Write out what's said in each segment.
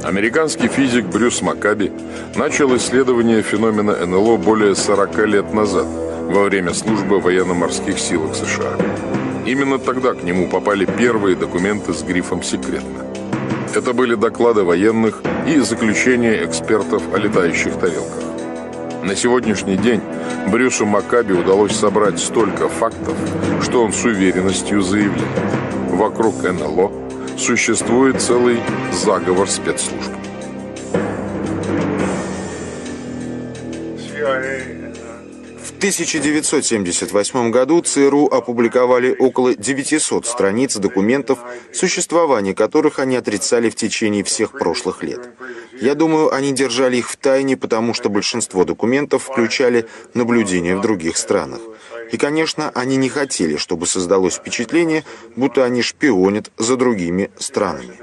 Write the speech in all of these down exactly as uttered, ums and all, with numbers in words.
Американский физик Брюс Маккаби начал исследование феномена эн эл о более сорока лет назад, во время службы в военно-морских силах США. Именно тогда к нему попали первые документы с грифом «Секретно». Это были доклады военных и заключения экспертов о летающих тарелках. На сегодняшний день Брюсу Маккаби удалось собрать столько фактов, что он с уверенностью заявляет: вокруг эн эл о существует целый заговор спецслужб. В тысяча девятьсот семьдесят восьмом году ЦРУ опубликовали около девятисот страниц документов, существование которых они отрицали в течение всех прошлых лет. Я думаю, они держали их в тайне, потому что большинство документов включали наблюдения в других странах. И, конечно, они не хотели, чтобы создалось впечатление, будто они шпионят за другими странами.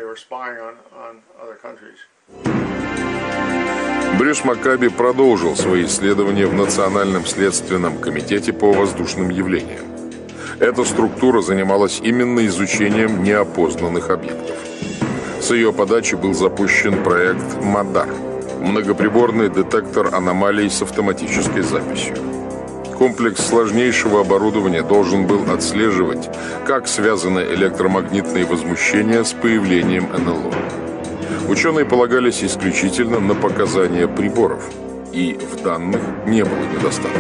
Брюс Маккаби продолжил свои исследования в Национальном следственном комитете по воздушным явлениям. Эта структура занималась именно изучением неопознанных объектов. С ее подачи был запущен проект «Мадар» – многоприборный детектор аномалий с автоматической записью. Комплекс сложнейшего оборудования должен был отслеживать, как связаны электромагнитные возмущения с появлением эн эл о. Ученые полагались исключительно на показания приборов, и в данных не было недостатка.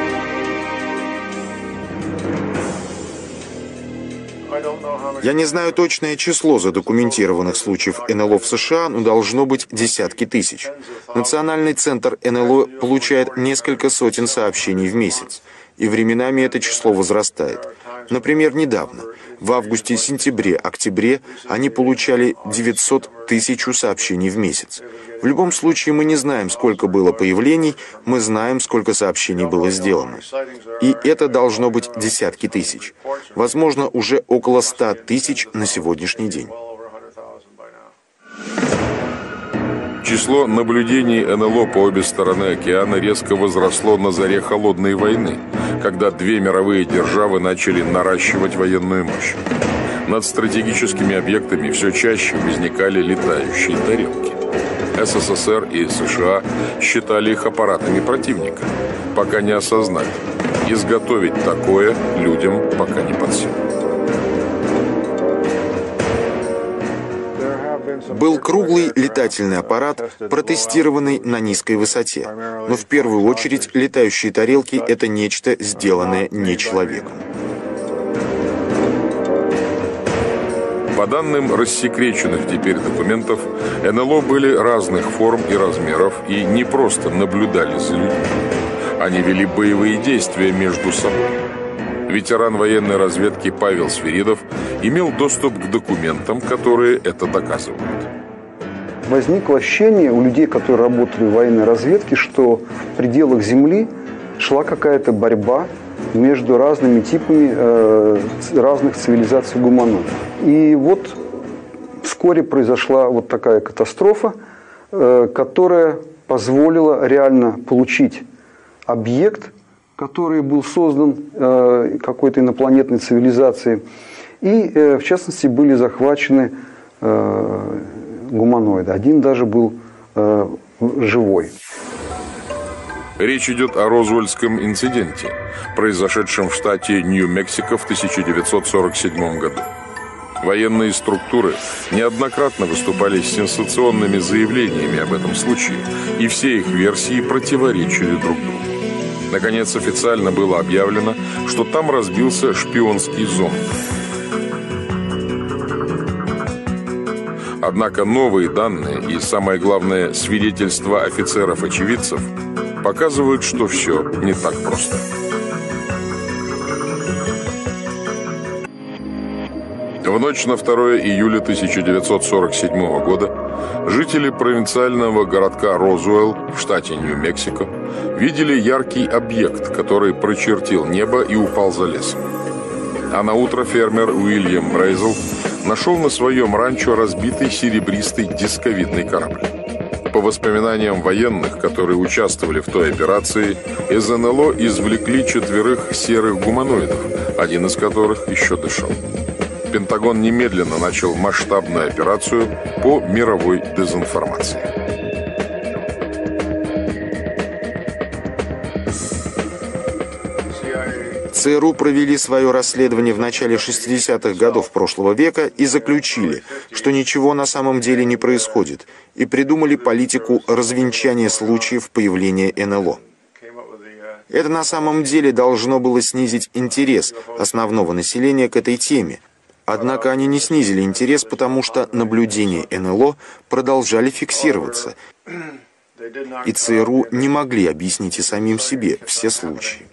Я не знаю точное число задокументированных случаев эн эл о в США, но должно быть десятки тысяч. Национальный центр эн эл о получает несколько сотен сообщений в месяц, и временами это число возрастает. Например, недавно, в августе, сентябре, октябре, они получали девятьсот тысяч сообщений в месяц. В любом случае, мы не знаем, сколько было появлений, мы знаем, сколько сообщений было сделано. И это должно быть десятки тысяч. Возможно, уже около ста тысяч на сегодняшний день. Число наблюдений эн эл о по обе стороны океана резко возросло на заре Холодной войны, когда две мировые державы начали наращивать военную мощь. Над стратегическими объектами все чаще возникали летающие тарелки. эс эс эс эр и США считали их аппаратами противника, пока не осознали: изготовить такое людям пока не под силу. Был круглый летательный аппарат, протестированный на низкой высоте. Но в первую очередь летающие тарелки – это нечто, сделанное не человеком. По данным рассекреченных теперь документов, эн эл о были разных форм и размеров и не просто наблюдали за людьми. Они вели боевые действия между собой. Ветеран военной разведки Павел Свиридов имел доступ к документам, которые это доказывают. Возникло ощущение у людей, которые работали в военной разведке, что в пределах Земли шла какая-то борьба между разными типами э, разных цивилизаций гуманоидов. И вот вскоре произошла вот такая катастрофа, э, которая позволила реально получить объект, который был создан э, какой-то инопланетной цивилизацией. И, э, в частности, были захвачены э, гуманоиды. Один даже был э, живой. Речь идет о Розуэльском инциденте, произошедшем в штате Нью-Мексико в тысяча девятьсот сорок седьмом году. Военные структуры неоднократно выступали с сенсационными заявлениями об этом случае, и все их версии противоречили друг другу. Наконец, официально было объявлено, что там разбился шпионский зонд. Однако новые данные и, самое главное, свидетельства офицеров-очевидцев показывают, что все не так просто. В ночь на второе июля тысяча девятьсот сорок седьмого года жители провинциального городка Розуэлл в штате Нью-Мексико видели яркий объект, который прочертил небо и упал за лесом. А на утро фермер Уильям Брейзел нашел на своем ранчо разбитый серебристый дисковидный корабль. По воспоминаниям военных, которые участвовали в той операции, из эн эл о извлекли четверых серых гуманоидов, один из которых еще дышал. Пентагон немедленно начал масштабную операцию по мировой дезинформации. ЦРУ провели свое расследование в начале шестидесятых годов прошлого века и заключили, что ничего на самом деле не происходит, и придумали политику развенчания случаев появления эн эл о. Это на самом деле должно было снизить интерес основного населения к этой теме. Однако они не снизили интерес, потому что наблюдения эн эл о продолжали фиксироваться, и ЦРУ не могли объяснить и самим себе все случаи.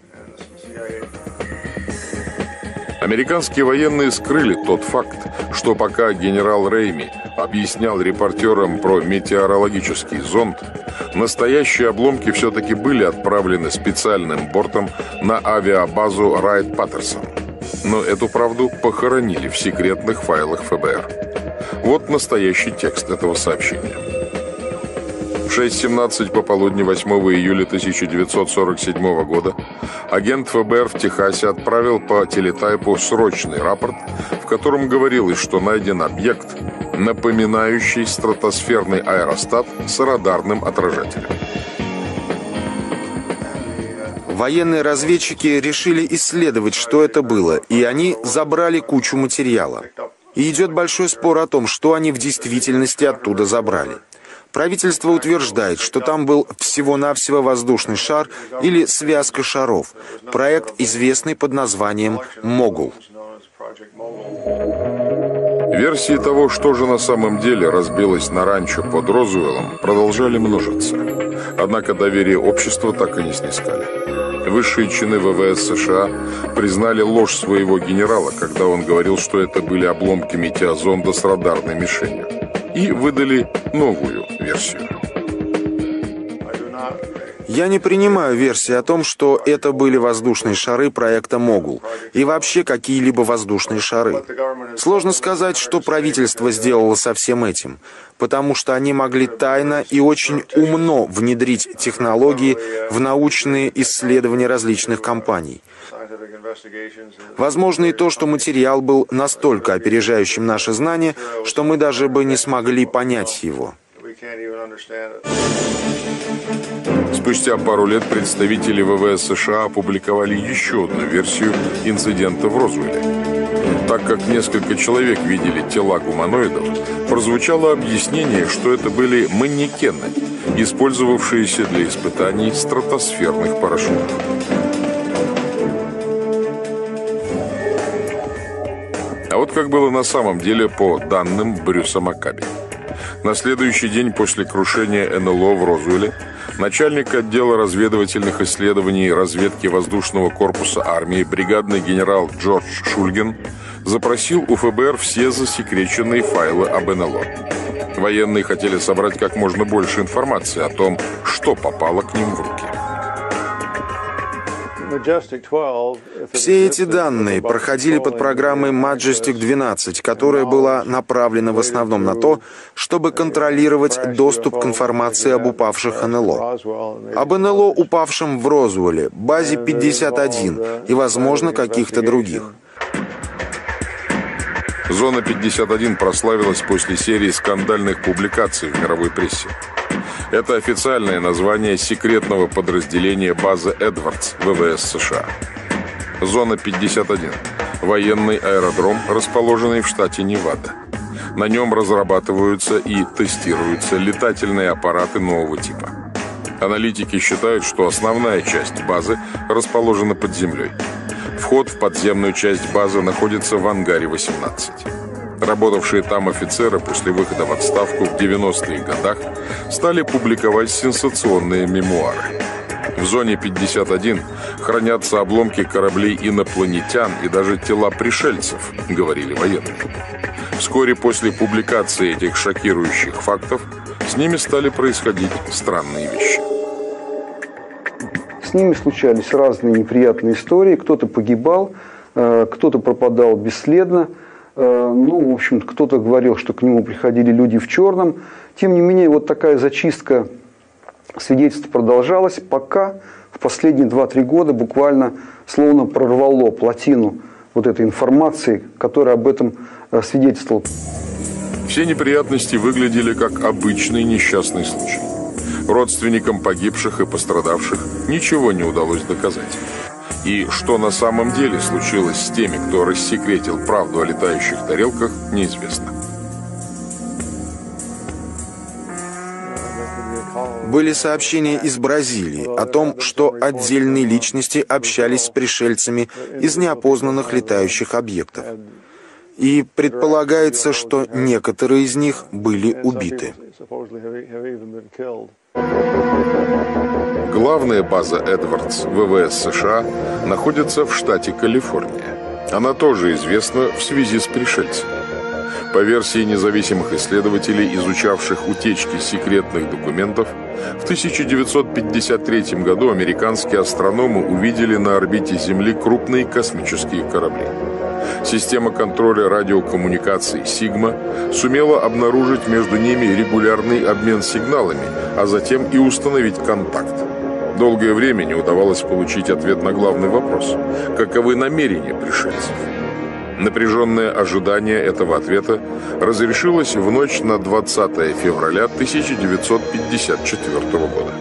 Американские военные скрыли тот факт, что пока генерал Рейми объяснял репортерам про метеорологический зонд, настоящие обломки все-таки были отправлены специальным бортом на авиабазу Райт-Паттерсон. Но эту правду похоронили в секретных файлах эф бэ эр. Вот настоящий текст этого сообщения. В шесть семнадцать пополудни восьмого июля тысяча девятьсот сорок седьмого года агент эф бэ эр в Техасе отправил по телетайпу срочный рапорт, в котором говорилось, что найден объект, напоминающий стратосферный аэростат с радарным отражателем. Военные разведчики решили исследовать, что это было, и они забрали кучу материала. И идет большой спор о том, что они в действительности оттуда забрали. Правительство утверждает, что там был всего-навсего воздушный шар или связка шаров. Проект, известный под названием «Могул». Версии того, что же на самом деле разбилось на ранчо под Розуэллом, продолжали множиться. Однако доверие общества так и не снискали. Высшие чины вэ вэ эс США признали ложь своего генерала, когда он говорил, что это были обломки метеозонда с радарной мишенью, и выдали новую версию. Я не принимаю версии о том, что это были воздушные шары проекта «Могул» и вообще какие-либо воздушные шары. Сложно сказать, что правительство сделало со всем этим, потому что они могли тайно и очень умно внедрить технологии в научные исследования различных компаний. Возможно и то, что материал был настолько опережающим наши знания, что мы даже бы не смогли понять его. Спустя пару лет представители вэ вэ эс США опубликовали еще одну версию инцидента в Розуэлле. Так как несколько человек видели тела гуманоидов, прозвучало объяснение, что это были манекены, использовавшиеся для испытаний стратосферных парашютов. А вот как было на самом деле по данным Брюса Маккаби. На следующий день после крушения эн эл о в Розуэлле начальник отдела разведывательных исследований и разведки воздушного корпуса армии бригадный генерал Джордж Шульген запросил у эф бэ эр все засекреченные файлы об эн эл о. Военные хотели собрать как можно больше информации о том, что попало к ним в руки. Все эти данные проходили под программой Majestic двенадцать, которая была направлена в основном на то, чтобы контролировать доступ к информации об упавших эн эл о. Об эн эл о, упавшем в Розуэлле, базе пятьдесят один и, возможно, каких-то других. Зона пятьдесят один прославилась после серии скандальных публикаций в мировой прессе. Это официальное название секретного подразделения базы Эдвардс вэ вэ эс США. Зона пятьдесят один – военный аэродром, расположенный в штате Невада. На нем разрабатываются и тестируются летательные аппараты нового типа. Аналитики считают, что основная часть базы расположена под землей. Вход в подземную часть базы находится в ангаре восемнадцать. Работавшие там офицеры после выхода в отставку в девяностых годах стали публиковать сенсационные мемуары. В зоне пятьдесят один хранятся обломки кораблей инопланетян и даже тела пришельцев, говорили военные. Вскоре после публикации этих шокирующих фактов с ними стали происходить странные вещи. С ними случались разные неприятные истории. Кто-то погибал, кто-то пропадал бесследно. Ну, в общем, кто-то говорил, что к нему приходили люди в черном. Тем не менее, вот такая зачистка свидетельств продолжалась, пока в последние два-три года буквально словно прорвало плотину вот этой информации, которая об этом свидетельствовала. Все неприятности выглядели как обычный несчастный случай. Родственникам погибших и пострадавших ничего не удалось доказать. И что на самом деле случилось с теми, кто рассекретил правду о летающих тарелках, неизвестно. Были сообщения из Бразилии о том, что отдельные личности общались с пришельцами из неопознанных летающих объектов. И предполагается, что некоторые из них были убиты. Главная база Эдвардс ВВС США находится в штате Калифорния. Она тоже известна в связи с пришельцами. По версии независимых исследователей, изучавших утечки секретных документов, в тысяча девятьсот пятьдесят третьем году американские астрономы увидели на орбите Земли крупные космические корабли. Система контроля радиокоммуникаций «Сигма» сумела обнаружить между ними регулярный обмен сигналами, а затем и установить контакт. Долгое время не удавалось получить ответ на главный вопрос – каковы намерения пришельцев? Напряженное ожидание этого ответа разрешилось в ночь на двадцатое февраля тысяча девятьсот пятьдесят четвёртого года.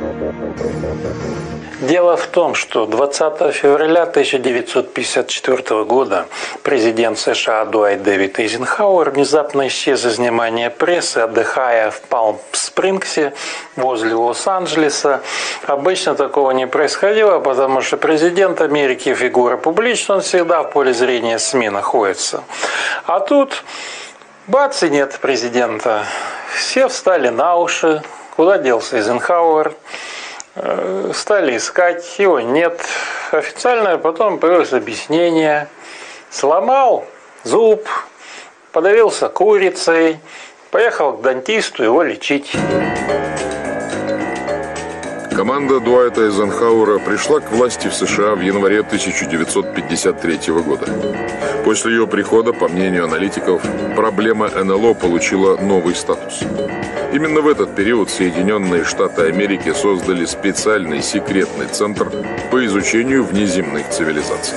Дело в том, что двадцатого февраля тысяча девятьсот пятьдесят четвёртого года президент США Дуайт Дэвид Эйзенхауэр внезапно исчез из внимания прессы, отдыхая в Палм-Спрингсе возле Лос-Анджелеса. Обычно такого не происходило, потому что президент Америки фигура публичная, он всегда в поле зрения СМИ находится. А тут бац, и нет президента. Все встали на уши, куда делся Эйзенхауэр. Стали искать, его нет. Официально потом появилось объяснение. Сломал зуб, подавился курицей, поехал к дантисту его лечить. Команда Дуайта Эйзенхауэра пришла к власти в США в январе тысяча девятьсот пятьдесят третьего года. После ее прихода, по мнению аналитиков, проблема эн эл о получила новый статус. Именно в этот период Соединенные Штаты Америки создали специальный секретный центр по изучению внеземных цивилизаций.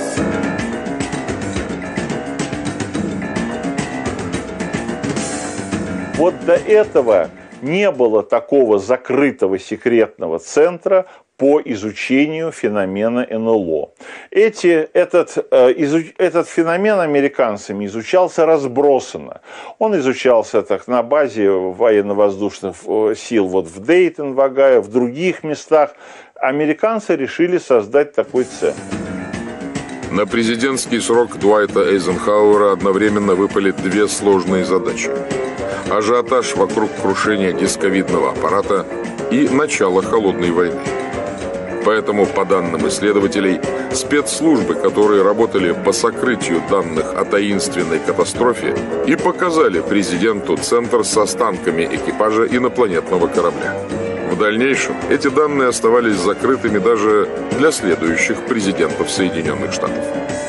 Вот до этого не было такого закрытого секретного центра по изучению феномена эн эл о. Эти, этот, э, изуч, этот феномен американцами изучался разбросанно. Он изучался так, на базе военно-воздушных сил вот в Дейтон, в Огайо, в других местах. Американцы решили создать такой центр. На президентский срок Дуайта Эйзенхауэра одновременно выпали две сложные задачи. Ажиотаж вокруг крушения дисковидного аппарата и начало холодной войны. Поэтому, по данным исследователей, спецслужбы, которые работали по сокрытию данных о таинственной катастрофе, и показали президенту центр с останками экипажа инопланетного корабля. В дальнейшем эти данные оставались закрытыми даже для следующих президентов Соединенных Штатов.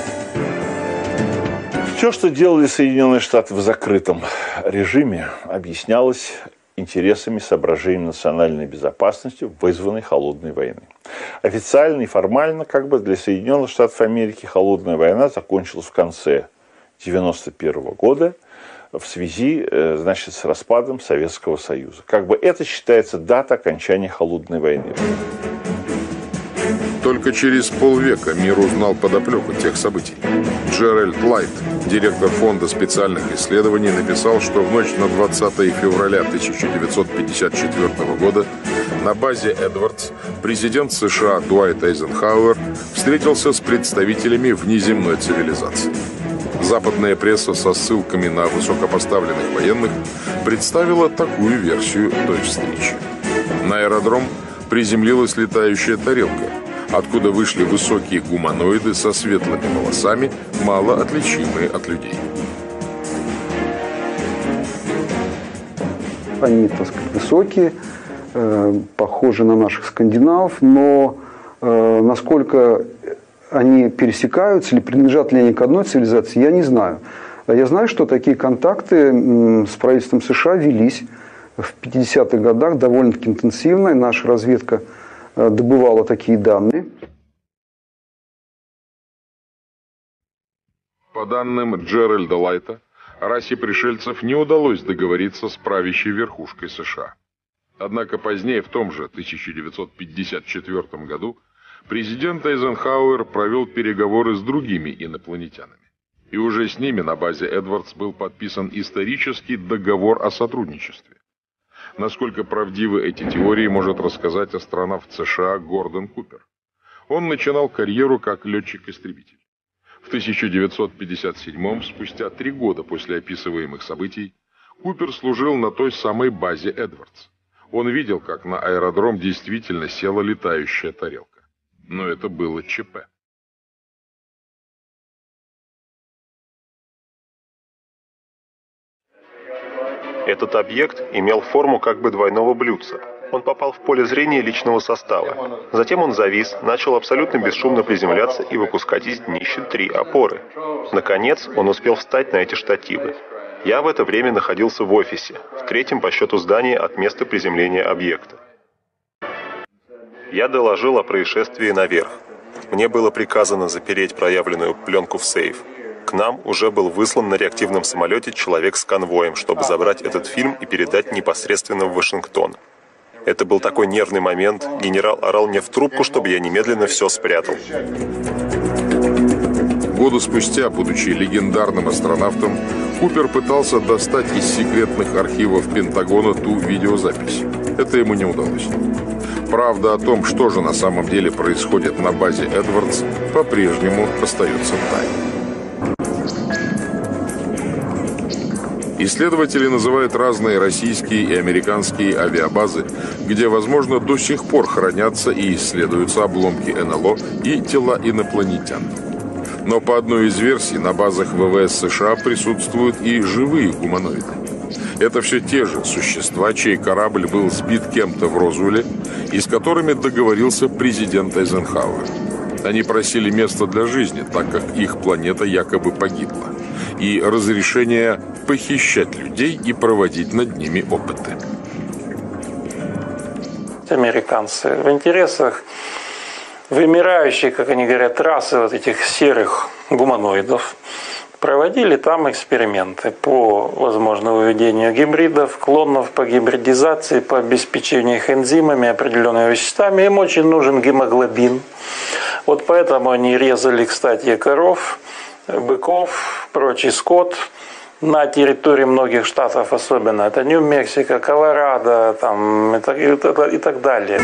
Все, что делали Соединенные Штаты в закрытом режиме, объяснялось интересами, соображениями национальной безопасности, вызванной холодной войной. Официально и формально, как бы, для Соединенных Штатов Америки холодная война закончилась в конце девяносто первого года в связи, значит, с распадом Советского Союза. Как бы это считается дата окончания холодной войны. Только через полвека мир узнал подоплеку тех событий. Джеральд Лайт, директор Фонда специальных исследований, написал, что в ночь на двадцатое февраля тысяча девятьсот пятьдесят четвёртого года на базе Эдвардс президент США Дуайт Эйзенхауэр встретился с представителями внеземной цивилизации. Западная пресса со ссылками на высокопоставленных военных представила такую версию той встречи. На аэродром приземлилась летающая тарелка, откуда вышли высокие гуманоиды со светлыми волосами, мало отличимые от людей. Они, так сказать, высокие, э, похожи на наших скандинавов, но э, насколько они пересекаются или принадлежат ли они к одной цивилизации, я не знаю. Я знаю, что такие контакты с правительством США велись в пятидесятых годах довольно-таки интенсивно, и наша разведка добывала такие данные. По данным Джеральда Лайта, расе пришельцев не удалось договориться с правящей верхушкой США. Однако позднее, в том же тысяча девятьсот пятьдесят четвёртом году, президент Эйзенхауэр провел переговоры с другими инопланетянами. И уже с ними на базе Эдвардс был подписан исторический договор о сотрудничестве. Насколько правдивы эти теории, может рассказать астронавт США Гордон Купер. Он начинал карьеру как летчик-истребитель. В тысяча девятьсот пятьдесят седьмом, спустя три года после описываемых событий, Купер служил на той самой базе Эдвардс. Он видел, как на аэродром действительно села летающая тарелка. Но это было ЧП. Этот объект имел форму как бы двойного блюдца. Он попал в поле зрения личного состава. Затем он завис, начал абсолютно бесшумно приземляться и выпускать из днища три опоры. Наконец, он успел встать на эти штативы. Я в это время находился в офисе, в третьем по счету здании от места приземления объекта. Я доложил о происшествии наверх. Мне было приказано запереть проявленную пленку в сейф. К нам уже был выслан на реактивном самолете человек с конвоем, чтобы забрать этот фильм и передать непосредственно в Вашингтон. Это был такой нервный момент. Генерал орал мне в трубку, чтобы я немедленно все спрятал. Годы спустя, будучи легендарным астронавтом, Купер пытался достать из секретных архивов Пентагона ту видеозапись. Это ему не удалось. Правда о том, что же на самом деле происходит на базе Эдвардс, по-прежнему остается тайной. Исследователи называют разные российские и американские авиабазы, где, возможно, до сих пор хранятся и исследуются обломки эн эл о и тела инопланетян. Но по одной из версий на базах вэ вэ эс США присутствуют и живые гуманоиды. Это все те же существа, чей корабль был сбит кем-то в Розуэле и с которыми договорился президент Эйзенхауэр. Они просили место для жизни, так как их планета якобы погибла, и разрешение похищать людей и проводить над ними опыты. Американцы в интересах вымирающей, как они говорят, расы вот этих серых гуманоидов проводили там эксперименты по возможному выведению гибридов, клонов, по гибридизации, по обеспечению их энзимами, определенными веществами. Им очень нужен гемоглобин. Вот поэтому они резали, кстати, коров, быков, прочий скот на территории многих штатов особенно. Это Нью-Мексико, Колорадо там, и, так, и, и так далее.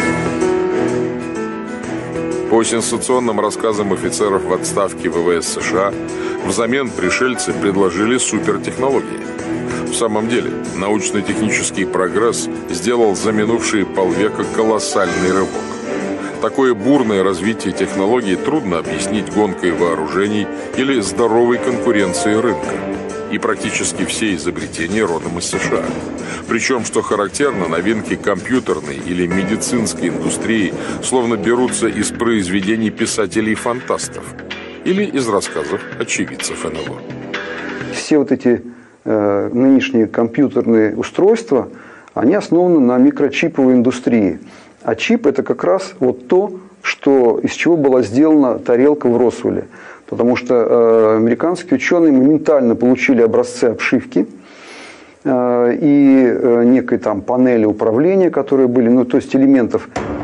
По сенсационным рассказам офицеров в отставке вэ вэ эс США, взамен пришельцы предложили супертехнологии. В самом деле, научно-технический прогресс сделал за минувшие полвека колоссальный рывок. Такое бурное развитие технологий трудно объяснить гонкой вооружений или здоровой конкуренцией рынка. И практически все изобретения родом из США. Причем, что характерно, новинки компьютерной или медицинской индустрии словно берутся из произведений писателей-фантастов или из рассказов очевидцев эн эл о. Все вот эти э, нынешние компьютерные устройства, они основаны на микрочиповой индустрии. А чип – это как раз вот то, что, из чего была сделана тарелка в Росуэле. Потому что э, американские ученые моментально получили образцы обшивки э, и э, некой там панели управления, которые были, ну то есть элементов.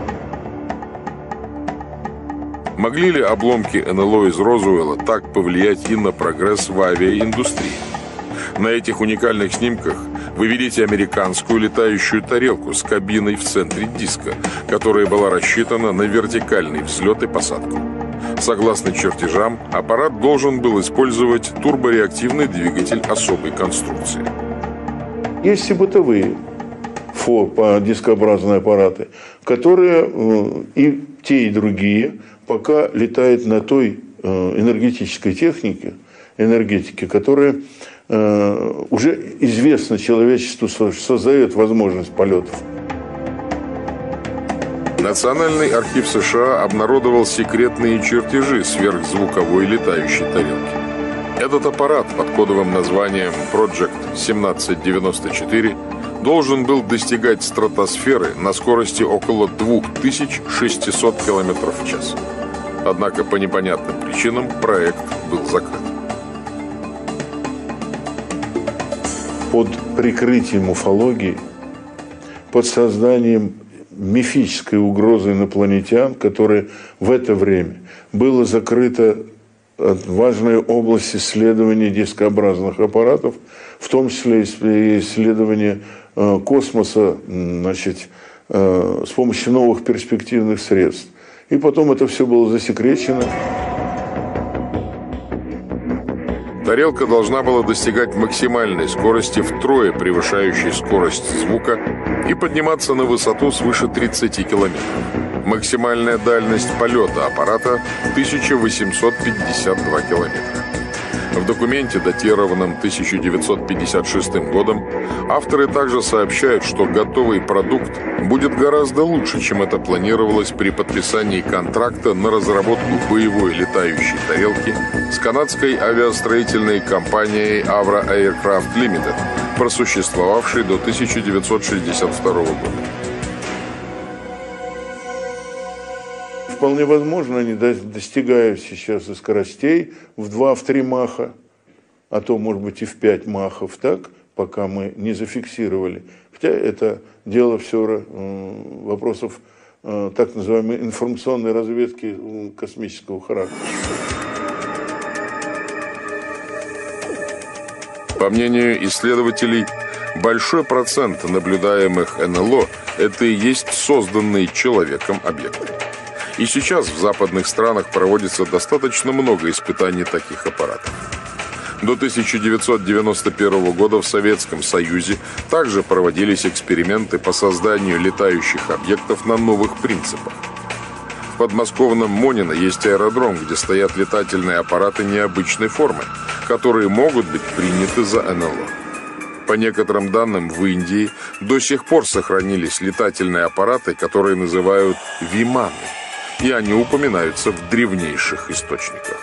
Могли ли обломки эн эл о из Розуэлла так повлиять и на прогресс в авиаиндустрии? На этих уникальных снимках вы видите американскую летающую тарелку с кабиной в центре диска, которая была рассчитана на вертикальный взлет и посадку. Согласно чертежам, аппарат должен был использовать турбореактивный двигатель особой конструкции. Есть и бытовые дискообразные аппараты, которые и те, и другие пока летают на той энергетической технике, энергетике, которая уже известно человечеству, создает возможность полетов. Национальный архив США обнародовал секретные чертежи сверхзвуковой летающей тарелки. Этот аппарат под кодовым названием Project семнадцать девяносто четыре должен был достигать стратосферы на скорости около двух тысяч шестисот километров в час. Однако по непонятным причинам проект был закрыт. под прикрытием уфологии, под созданием мифической угрозы инопланетян, которая в это время была закрыта важная область исследования дискообразных аппаратов, в том числе исследования космоса, значит, с помощью новых перспективных средств. И потом это все было засекречено. Тарелка должна была достигать максимальной скорости, втрое превышающей скорость звука, и подниматься на высоту свыше тридцати километров. Максимальная дальность полета аппарата – тысяча восемьсот пятьдесят два километра. В документе, датированном тысяча девятьсот пятьдесят шестым годом, авторы также сообщают, что готовый продукт будет гораздо лучше, чем это планировалось при подписании контракта на разработку боевой летающей тарелки с канадской авиастроительной компанией Avro Aircraft Limited, просуществовавшей до тысяча девятьсот шестьдесят второго года. Вполне возможно, они достигают сейчас и скоростей в два-три маха, а то, может быть, и в пять махов, так, пока мы не зафиксировали. Хотя это дело все вопросов так называемой информационной разведки космического характера. По мнению исследователей, большой процент наблюдаемых эн эл о – это и есть созданные человеком объекты. И сейчас в западных странах проводится достаточно много испытаний таких аппаратов. До тысяча девятьсот девяносто первого года в Советском Союзе также проводились эксперименты по созданию летающих объектов на новых принципах. В подмосковном Монино есть аэродром, где стоят летательные аппараты необычной формы, которые могут быть приняты за эн эл о. По некоторым данным, в Индии до сих пор сохранились летательные аппараты, которые называют виманы, и они упоминаются в древнейших источниках.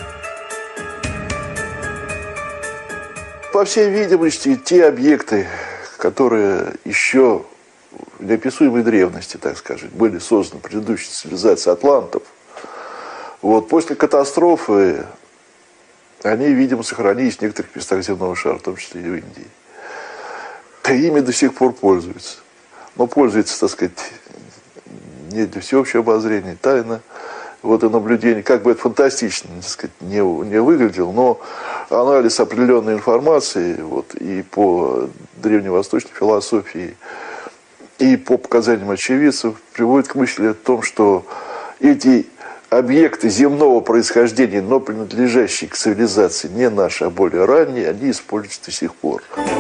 По всей видимости, те объекты, которые еще в неописуемой древности, так сказать, были созданы предыдущей цивилизацией атлантов, вот, после катастрофы они, видимо, сохранились в некоторых местах земного шара, в том числе и в Индии. И ими до сих пор пользуются. Но пользуются, так сказать, не для всеобщего обозрения, тайно. Вот и наблюдение, как бы это фантастично, так сказать, не, не выглядело, но анализ определенной информации вот, и по древневосточной философии, и по показаниям очевидцев приводит к мысли о том, что эти объекты земного происхождения, но принадлежащие к цивилизации не нашей, а более ранние, они используются до сих пор.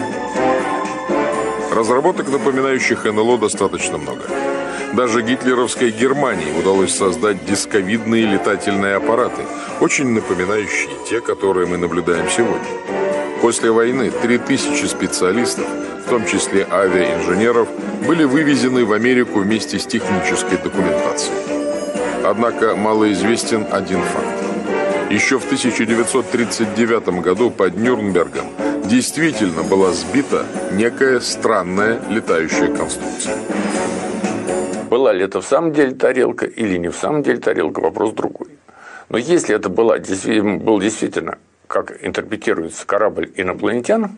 Разработок, напоминающих эн эл о, достаточно много. Даже гитлеровской Германии удалось создать дисковидные летательные аппараты, очень напоминающие те, которые мы наблюдаем сегодня. После войны три тысячи специалистов, в том числе авиаинженеров, были вывезены в Америку вместе с технической документацией. Однако малоизвестен один факт. Еще в тысяча девятьсот тридцать девятом году под Нюрнбергом действительно была сбита некая странная летающая конструкция. Была ли это в самом деле тарелка или не в самом деле тарелка, вопрос другой. Но если это была, был действительно, как интерпретируется, корабль инопланетян,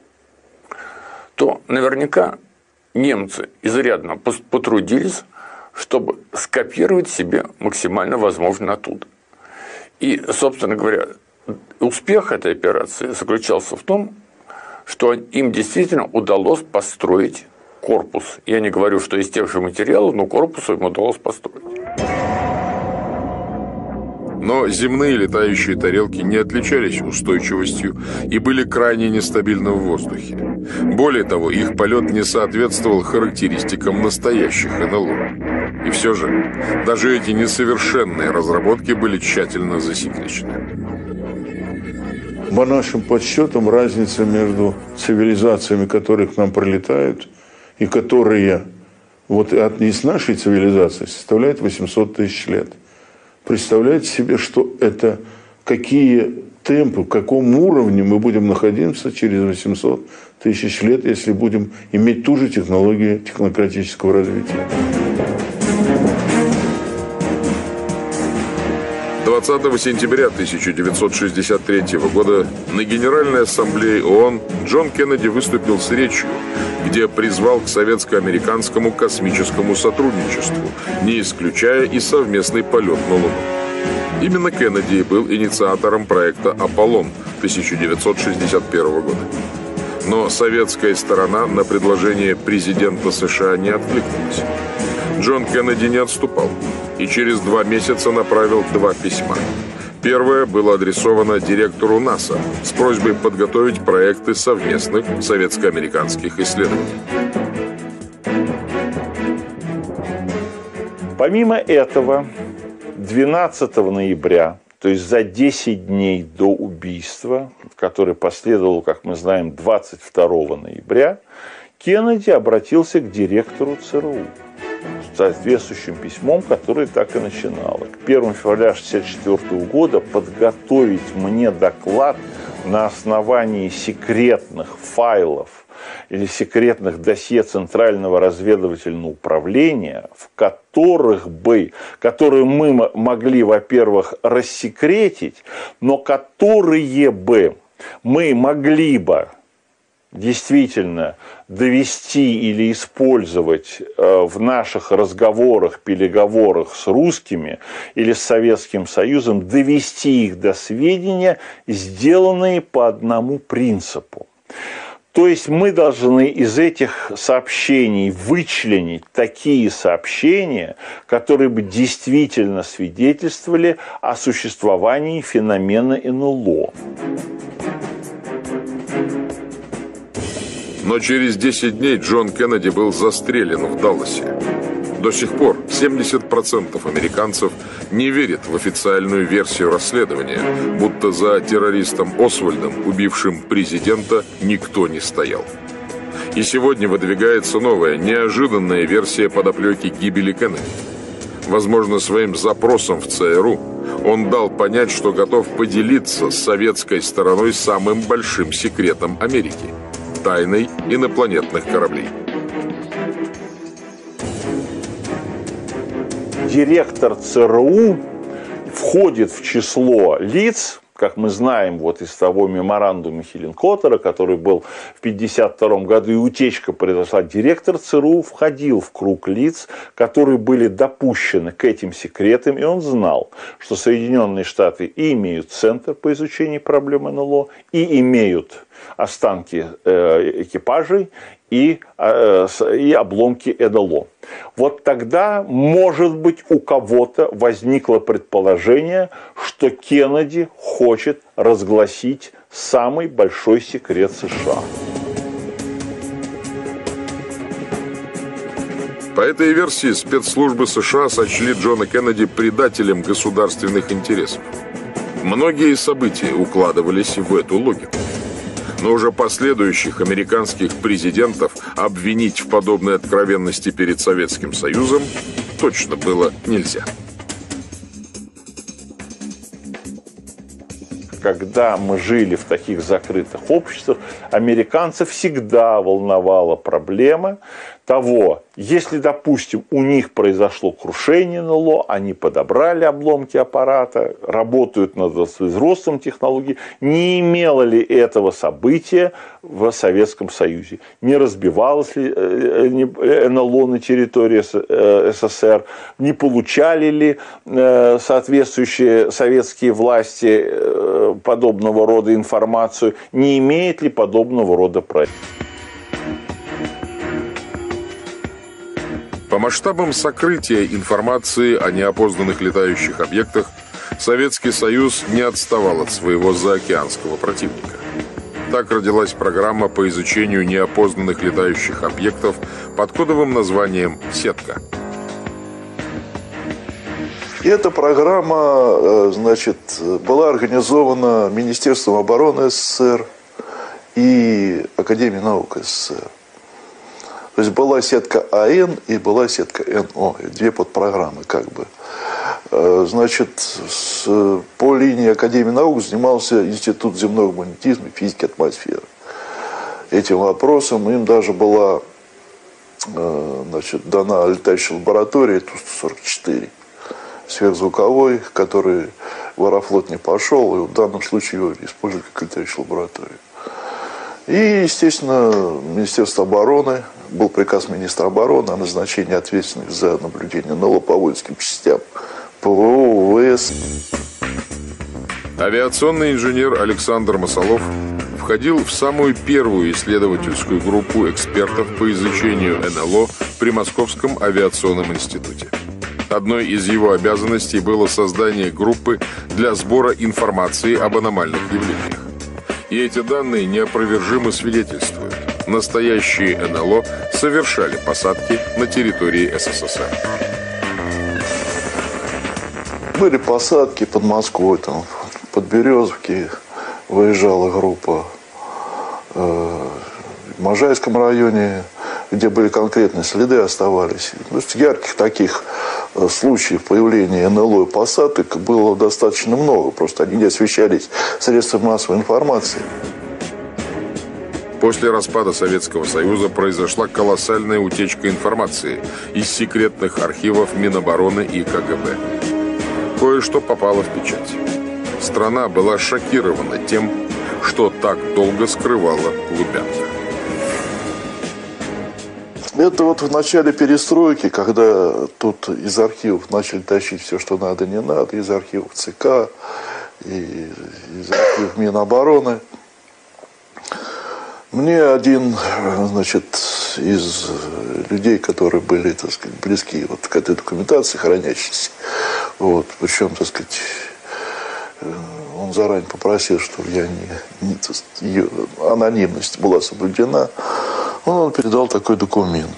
то наверняка немцы изрядно потрудились, чтобы скопировать себе максимально возможно оттуда. И, собственно говоря, успех этой операции заключался в том, что им действительно удалось построить корпус. Я не говорю, что из тех же материалов, но корпус им удалось построить. Но земные летающие тарелки не отличались устойчивостью и были крайне нестабильны в воздухе. Более того, их полет не соответствовал характеристикам настоящих эн эл о. И все же, даже эти несовершенные разработки были тщательно засекречены. По нашим подсчетам, разница между цивилизациями, которые к нам прилетают, и которые вот от из нашей цивилизации составляет восемьсот тысяч лет. Представляете себе, что это, какие темпы, в каком уровне мы будем находиться через восемьсот тысяч лет, если будем иметь ту же технологию технократического развития. двадцатого сентября тысяча девятьсот шестьдесят третьего года на Генеральной Ассамблее ООН Джон Кеннеди выступил с речью, где призвал к советско-американскому космическому сотрудничеству, не исключая и совместный полет на Луну. Именно Кеннеди был инициатором проекта «Аполлон» тысяча девятьсот шестьдесят первого года. Но советская сторона на предложение президента США не откликнулась. Джон Кеннеди не отступал и через два месяца направил два письма. Первое было адресовано директору НАСА с просьбой подготовить проекты совместных советско-американских исследований. Помимо этого, двенадцатого ноября, то есть за десять дней до убийства, которое последовало, как мы знаем, двадцать второго ноября, Кеннеди обратился к директору ЦРУ с соответствующим письмом, которое так и начинало. К первому февраля тысяча девятьсот шестьдесят четвёртого года подготовить мне доклад на основании секретных файлов или секретных досье Центрального разведывательного управления, в которых бы, которые мы могли, во-первых, рассекретить, но которые бы мы могли бы действительно довести или использовать в наших разговорах, переговорах с русскими или с Советским Союзом, довести их до сведения, сделанные по одному принципу. То есть мы должны из этих сообщений вычленить такие сообщения, которые бы действительно свидетельствовали о существовании феномена эн эл о. Но через десять дней Джон Кеннеди был застрелен в Далласе. До сих пор семьдесят процентов американцев не верят в официальную версию расследования, будто за террористом Освальдом, убившим президента, никто не стоял. И сегодня выдвигается новая, неожиданная версия подоплеки гибели Кеннеди. Возможно, своим запросом в ЦРУ он дал понять, что готов поделиться с советской стороной самым большим секретом Америки – тайной инопланетных кораблей. Директор ЦРУ входит в число лиц, как мы знаем вот из того меморандума Хеллинкоттера, который был в пятьдесят втором году, и утечка произошла. Директор ЦРУ входил в круг лиц, которые были допущены к этим секретам, и он знал, что Соединенные Штаты и имеют центр по изучению проблем эн эл о, и имеют останки экипажей, и, и обломки эн эл о. Вот тогда, может быть, у кого-то возникло предположение, что Кеннеди хочет разгласить самый большой секрет США. По этой версии спецслужбы США сочли Джона Кеннеди предателем государственных интересов. Многие события укладывались в эту логику. Но уже последующих американских президентов обвинить в подобной откровенности перед Советским Союзом точно было нельзя. Когда мы жили в таких закрытых обществах, американцев всегда волновала проблема того, если, допустим, у них произошло крушение эн эл о, они подобрали обломки аппарата, работают над воспроизводством технологий, не имело ли этого события в Советском Союзе? Не разбивалось ли эн эл о на территории эс эс эс эр? Не получали ли соответствующие советские власти подобного рода информацию? Не имеет ли подобного рода проекта? По масштабам сокрытия информации о неопознанных летающих объектах Советский Союз не отставал от своего заокеанского противника. Так родилась программа по изучению неопознанных летающих объектов под кодовым названием «Сетка». И эта программа, значит, была организована Министерством обороны эс эс эс эр и Академией наук эс эс эс эр. То есть была сетка а эн и была сетка эн о, две подпрограммы как бы. Значит, с, по линии Академии наук занимался Институт земного магнетизма и физики атмосферы. Этим вопросом им даже была, значит, дана летающая лаборатория Ту сто сорок четыре, сверхзвуковой, который в Аэрофлот не пошел, и в данном случае его использовали как летающую лабораторию. И, естественно, Министерство обороны, был приказ министра обороны о назначении ответственных за наблюдение эн эл о по воинским частям, ПВО, ВВС. Авиационный инженер Александр Масолов входил в самую первую исследовательскую группу экспертов по изучению эн эл о при Московском авиационном институте. Одной из его обязанностей было создание группы для сбора информации об аномальных явлениях. И эти данные неопровержимо свидетельствуют: настоящие эн эл о совершали посадки на территории эс эс эс эр. Были посадки под Москвой, там, под Березовки выезжала группа, э, в Можайском районе, где были конкретные следы, оставались. То есть ярких таких э, случаев появления эн эл о и посадок было достаточно много, просто они не освещались средствами массовой информации. После распада Советского Союза произошла колоссальная утечка информации из секретных архивов Минобороны и ка гэ бэ. Кое-что попало в печать. Страна была шокирована тем, что так долго скрывала Лубянка. Это вот в начале перестройки, когда тут из архивов начали тащить все, что надо, не надо, из архивов ЦК, и из архивов Минобороны. Мне один, значит, из людей, которые были, так сказать, близки вот к этой документации, хранящейся, вот, причем, так сказать, он заранее попросил, чтобы я не, не так сказать, ее анонимность была соблюдена, он передал такой документ.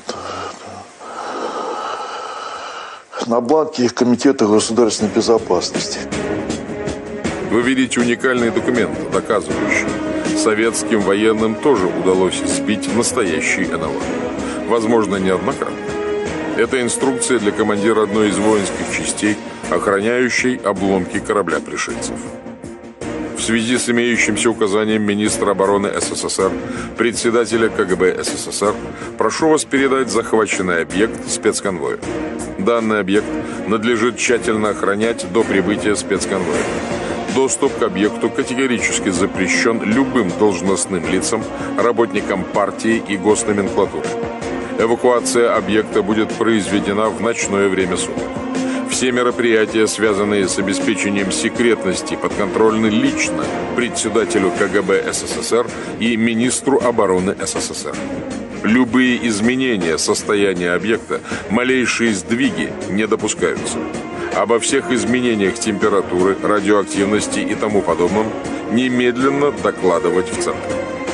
На бланке Комитета государственной безопасности. Вы видите уникальный документ, доказывающий: советским военным тоже удалось сбить настоящий эн эл о. Возможно, неоднократно. Это инструкция для командира одной из воинских частей, охраняющей обломки корабля пришельцев. В связи с имеющимся указанием министра обороны эс эс эс эр, председателя ка гэ бэ эс эс эс эр, прошу вас передать захваченный объект спецконвою. Данный объект надлежит тщательно охранять до прибытия спецконвоя. Доступ к объекту категорически запрещен любым должностным лицам, работникам партии и госноменклатуры. Эвакуация объекта будет произведена в ночное время суток. Все мероприятия, связанные с обеспечением секретности, подконтрольны лично председателю ка гэ бэ эс эс эс эр и министру обороны эс эс эс эр. Любые изменения состояния объекта, малейшие сдвиги не допускаются. Обо всех изменениях температуры, радиоактивности и тому подобном немедленно докладывать в центр.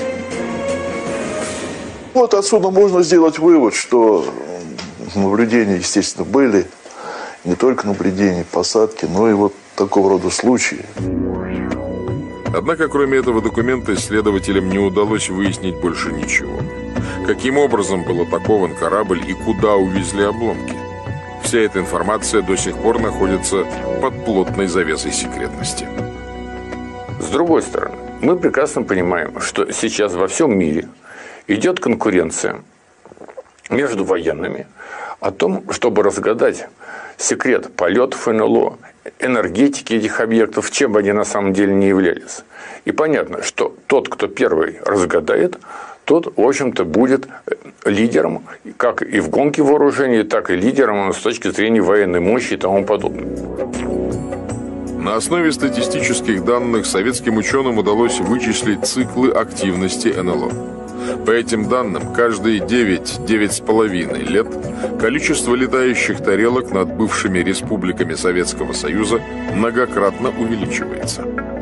Вот отсюда можно сделать вывод, что наблюдения, естественно, были. Не только наблюдения, посадки, но и вот такого рода случаи. Однако, кроме этого документа, исследователям не удалось выяснить больше ничего. Каким образом был атакован корабль и куда увезли обломки? Вся эта информация до сих пор находится под плотной завесой секретности. С другой стороны, мы прекрасно понимаем, что сейчас во всем мире идет конкуренция между военными о том, чтобы разгадать секрет полетов эн эл о, энергетики этих объектов, чем бы они на самом деле не являлись. И понятно, что тот, кто первый разгадает, тот, в общем-то, будет лидером как и в гонке вооружений, так и лидером с точки зрения военной мощи и тому подобное. На основе статистических данных советским ученым удалось вычислить циклы активности эн эл о. По этим данным, каждые девять-девять с половиной лет количество летающих тарелок над бывшими республиками Советского Союза многократно увеличивается.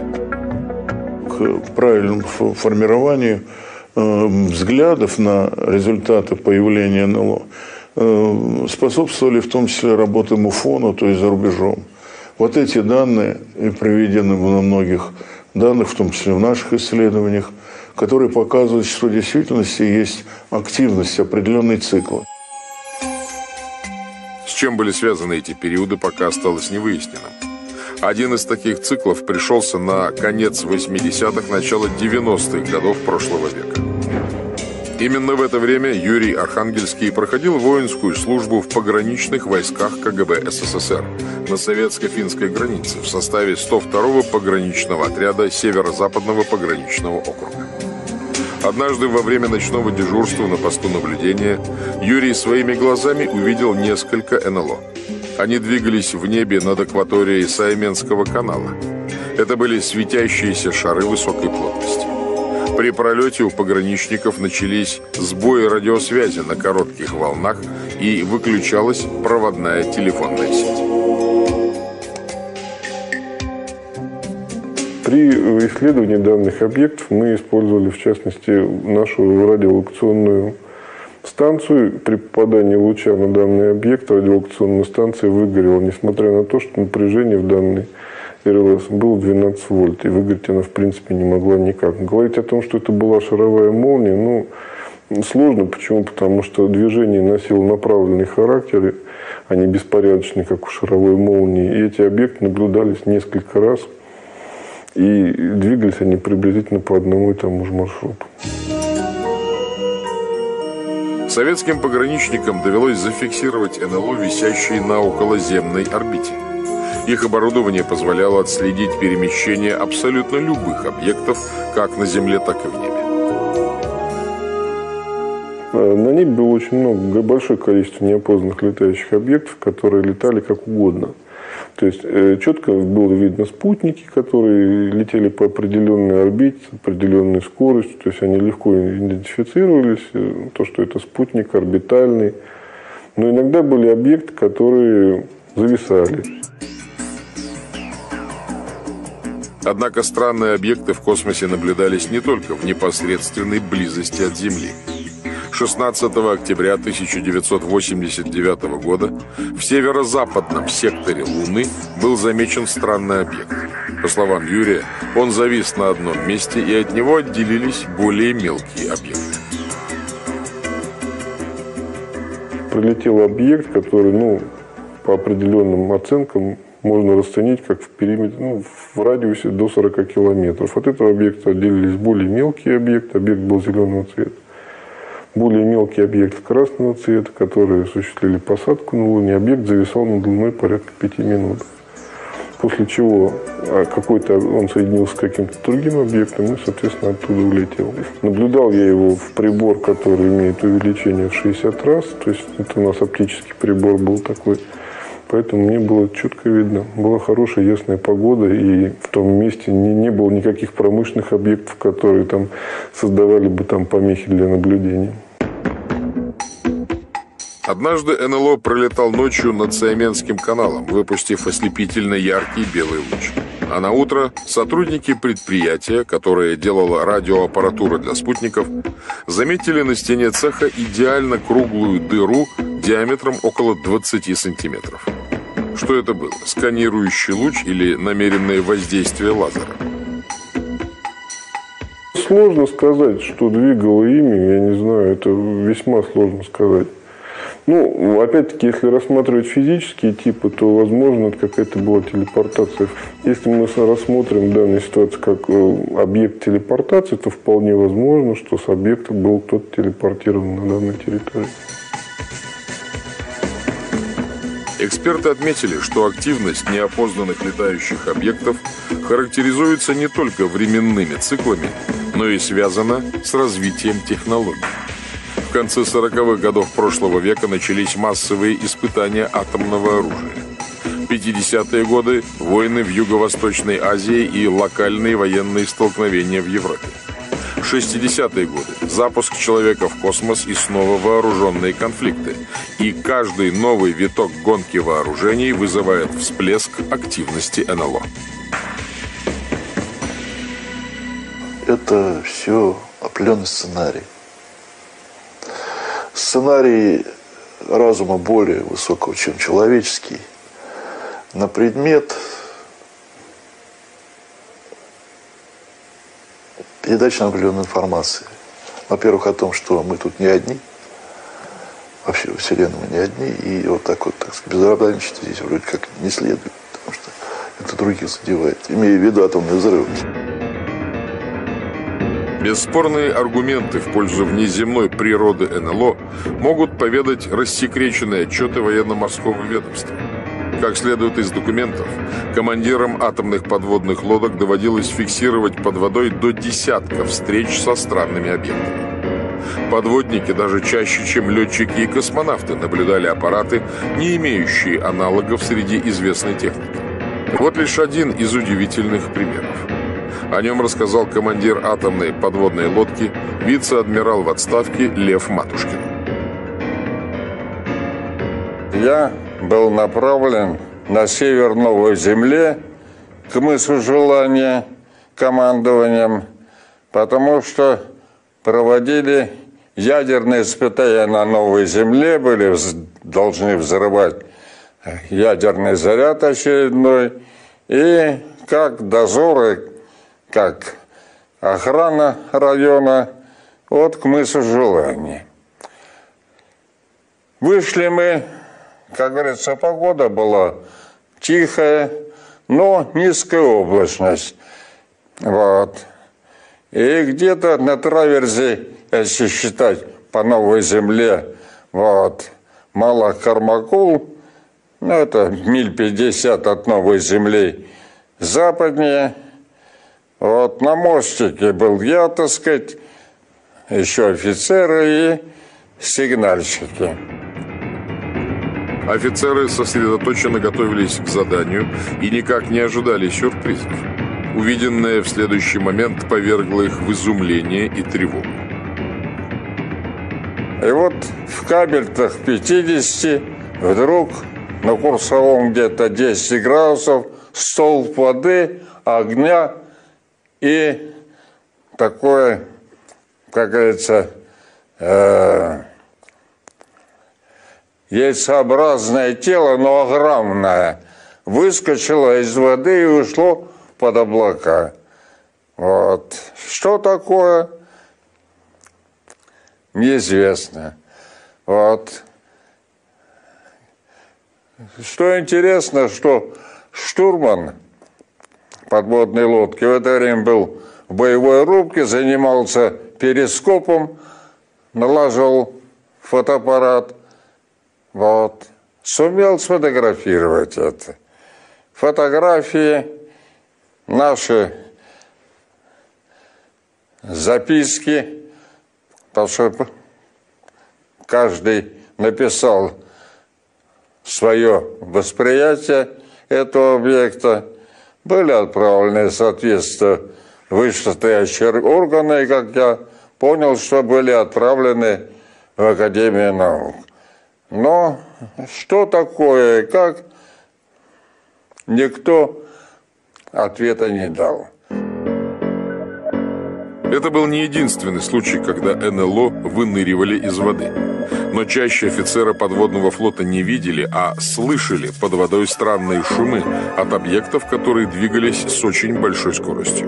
К правильному формированию э, взглядов на результаты появления эн эл о э, способствовали в том числе работы МУФОНа, то есть за рубежом. Вот эти данные и приведены на многих данных, в том числе в наших исследованиях, которые показывают, что в действительности есть активность, определенный цикл. С чем были связаны эти периоды, пока осталось невыясненным. Один из таких циклов пришелся на конец восьмидесятых, начало девяностых годов прошлого века. Именно в это время Юрий Архангельский проходил воинскую службу в пограничных войсках ка гэ бэ эс эс эс эр на советско-финской границе в составе сто второго пограничного отряда Северо-Западного пограничного округа. Однажды во время ночного дежурства на посту наблюдения Юрий своими глазами увидел несколько эн эл о. Они двигались в небе над акваторией Сайменского канала. Это были светящиеся шары высокой плотности. При пролете у пограничников начались сбои радиосвязи на коротких волнах и выключалась проводная телефонная сеть. При исследовании данных объектов мы использовали, в частности, нашу радиолокационную станцию. При попадании луча на данный объект радиолокационная станция выгорела, несмотря на то, что напряжение в данной эр эл эс было двенадцать вольт, и выгореть она, в принципе, не могла никак. Говорить о том, что это была шаровая молния, ну, сложно. Почему? Потому что движение носило направленный характер, а не беспорядочный, как у шаровой молнии. И эти объекты наблюдались несколько раз, и двигались они приблизительно по одному и тому же маршруту. Советским пограничникам довелось зафиксировать эн эл о, висящие на околоземной орбите. Их оборудование позволяло отследить перемещение абсолютно любых объектов, как на Земле, так и в небе. На небе было очень много, большое количество неопознанных летающих объектов, которые летали как угодно. То есть четко было видно спутники, которые летели по определенной орбите, с определенной скоростью. То есть они легко идентифицировались, то, что это спутник орбитальный. Но иногда были объекты, которые зависали. Однако странные объекты в космосе наблюдались не только в непосредственной близости от Земли. шестнадцатого октября тысяча девятьсот восемьдесят девятого года в северо-западном секторе Луны был замечен странный объект. По словам Юрия, он завис на одном месте, и от него отделились более мелкие объекты. Прилетел объект, который, ну, по определенным оценкам, можно расценить как в периметре, ну, в радиусе до сорока километров. От этого объекта отделились более мелкие объекты. Объект был зеленого цвета. Более мелкий объект красного цвета, которые осуществили посадку на Луне. Объект зависал над Луной порядка пяти минут. После чего какой-то он соединился с каким-то другим объектом и, соответственно, оттуда улетел. Наблюдал я его в прибор, который имеет увеличение в шестьдесят раз. То есть это у нас оптический прибор был такой. Поэтому мне было четко видно. Была хорошая ясная погода, и в том месте не, не было никаких промышленных объектов, которые там создавали бы там помехи для наблюдения. Однажды эн эл о пролетал ночью над Сайменским каналом, выпустив ослепительно яркий белый луч. А на утро сотрудники предприятия, которое делало радиоаппаратуру для спутников, заметили на стене цеха идеально круглую дыру диаметром около двадцати сантиметров. Что это было? Сканирующий луч или намеренное воздействие лазера? Сложно сказать, что двигало ими, я не знаю, это весьма сложно сказать. Ну, опять-таки, если рассматривать физические типы, то, возможно, это какая-то была телепортация. Если мы рассмотрим данную ситуацию как объект телепортации, то вполне возможно, что с объекта был кто-то телепортирован на данной территории. Эксперты отметили, что активность неопознанных летающих объектов характеризуется не только временными циклами, но и связана с развитием технологий. В конце сороковых годов прошлого века начались массовые испытания атомного оружия. В пятидесятые годы – войны в Юго-Восточной Азии и локальные военные столкновения в Европе. В шестидесятые годы – запуск человека в космос и снова вооруженные конфликты. И каждый новый виток гонки вооружений вызывает всплеск активности эн эл о. Это все определенный сценарий. Сценарий разума более высокого, чем человеческий, на предмет передачи определенной информации. Во-первых, о том, что мы тут не одни, вообще во Вселенной мы не одни, и вот так вот, так сказать, безобразничать здесь вроде как не следует, потому что это других задевает, имея в виду атомный взрыв. Бесспорные аргументы в пользу внеземной природы эн эл о могут поведать рассекреченные отчеты военно-морского ведомства. Как следует из документов, командирам атомных подводных лодок доводилось фиксировать под водой до десятка встреч со странными объектами. Подводники даже чаще, чем летчики и космонавты, наблюдали аппараты, не имеющие аналогов среди известной техники. Вот лишь один из удивительных примеров. О нем рассказал командир атомной подводной лодки, вице-адмирал в отставке Лев Матушкин. Я был направлен на север Новой Земли, к мысу Желания, командованием, потому что проводили ядерные испытания на Новой Земле, были должны взрывать ядерный заряд очередной, и как дозоры, как охрана района от к мысу Желания. Вышли мы, как говорится, погода была тихая, но низкая облачность. Вот. И где-то на траверзе, если считать по Новой Земле, вот, Малахармакул, ну это миль пятьдесят от Новой Земли западнее. Вот на мостике был я, так сказать, еще офицеры и сигнальщики. Офицеры сосредоточенно готовились к заданию и никак не ожидали сюрпризов. Увиденное в следующий момент повергло их в изумление и тревогу. И вот в кабельтах пятидесяти вдруг на курсовом где-то десять градусов столб воды, огня и такое, как говорится, э, яйцеобразное тело, но огромное, выскочило из воды и ушло под облака. Вот. Что такое? Неизвестно. Вот. Что интересно, что штурман подводной лодки в это время был в боевой рубке, занимался перископом, налаживал фотоаппарат. Вот. Сумел сфотографировать это. Фотографии, наши записки, потому что каждый написал свое восприятие этого объекта, были отправлены, соответственно, вышестоящие органы, и, как я понял, что были отправлены в Академию наук. Но что такое и как, никто ответа не дал. Это был не единственный случай, когда эн эл о выныривали из воды. Но чаще офицеры подводного флота не видели, а слышали под водой странные шумы от объектов, которые двигались с очень большой скоростью.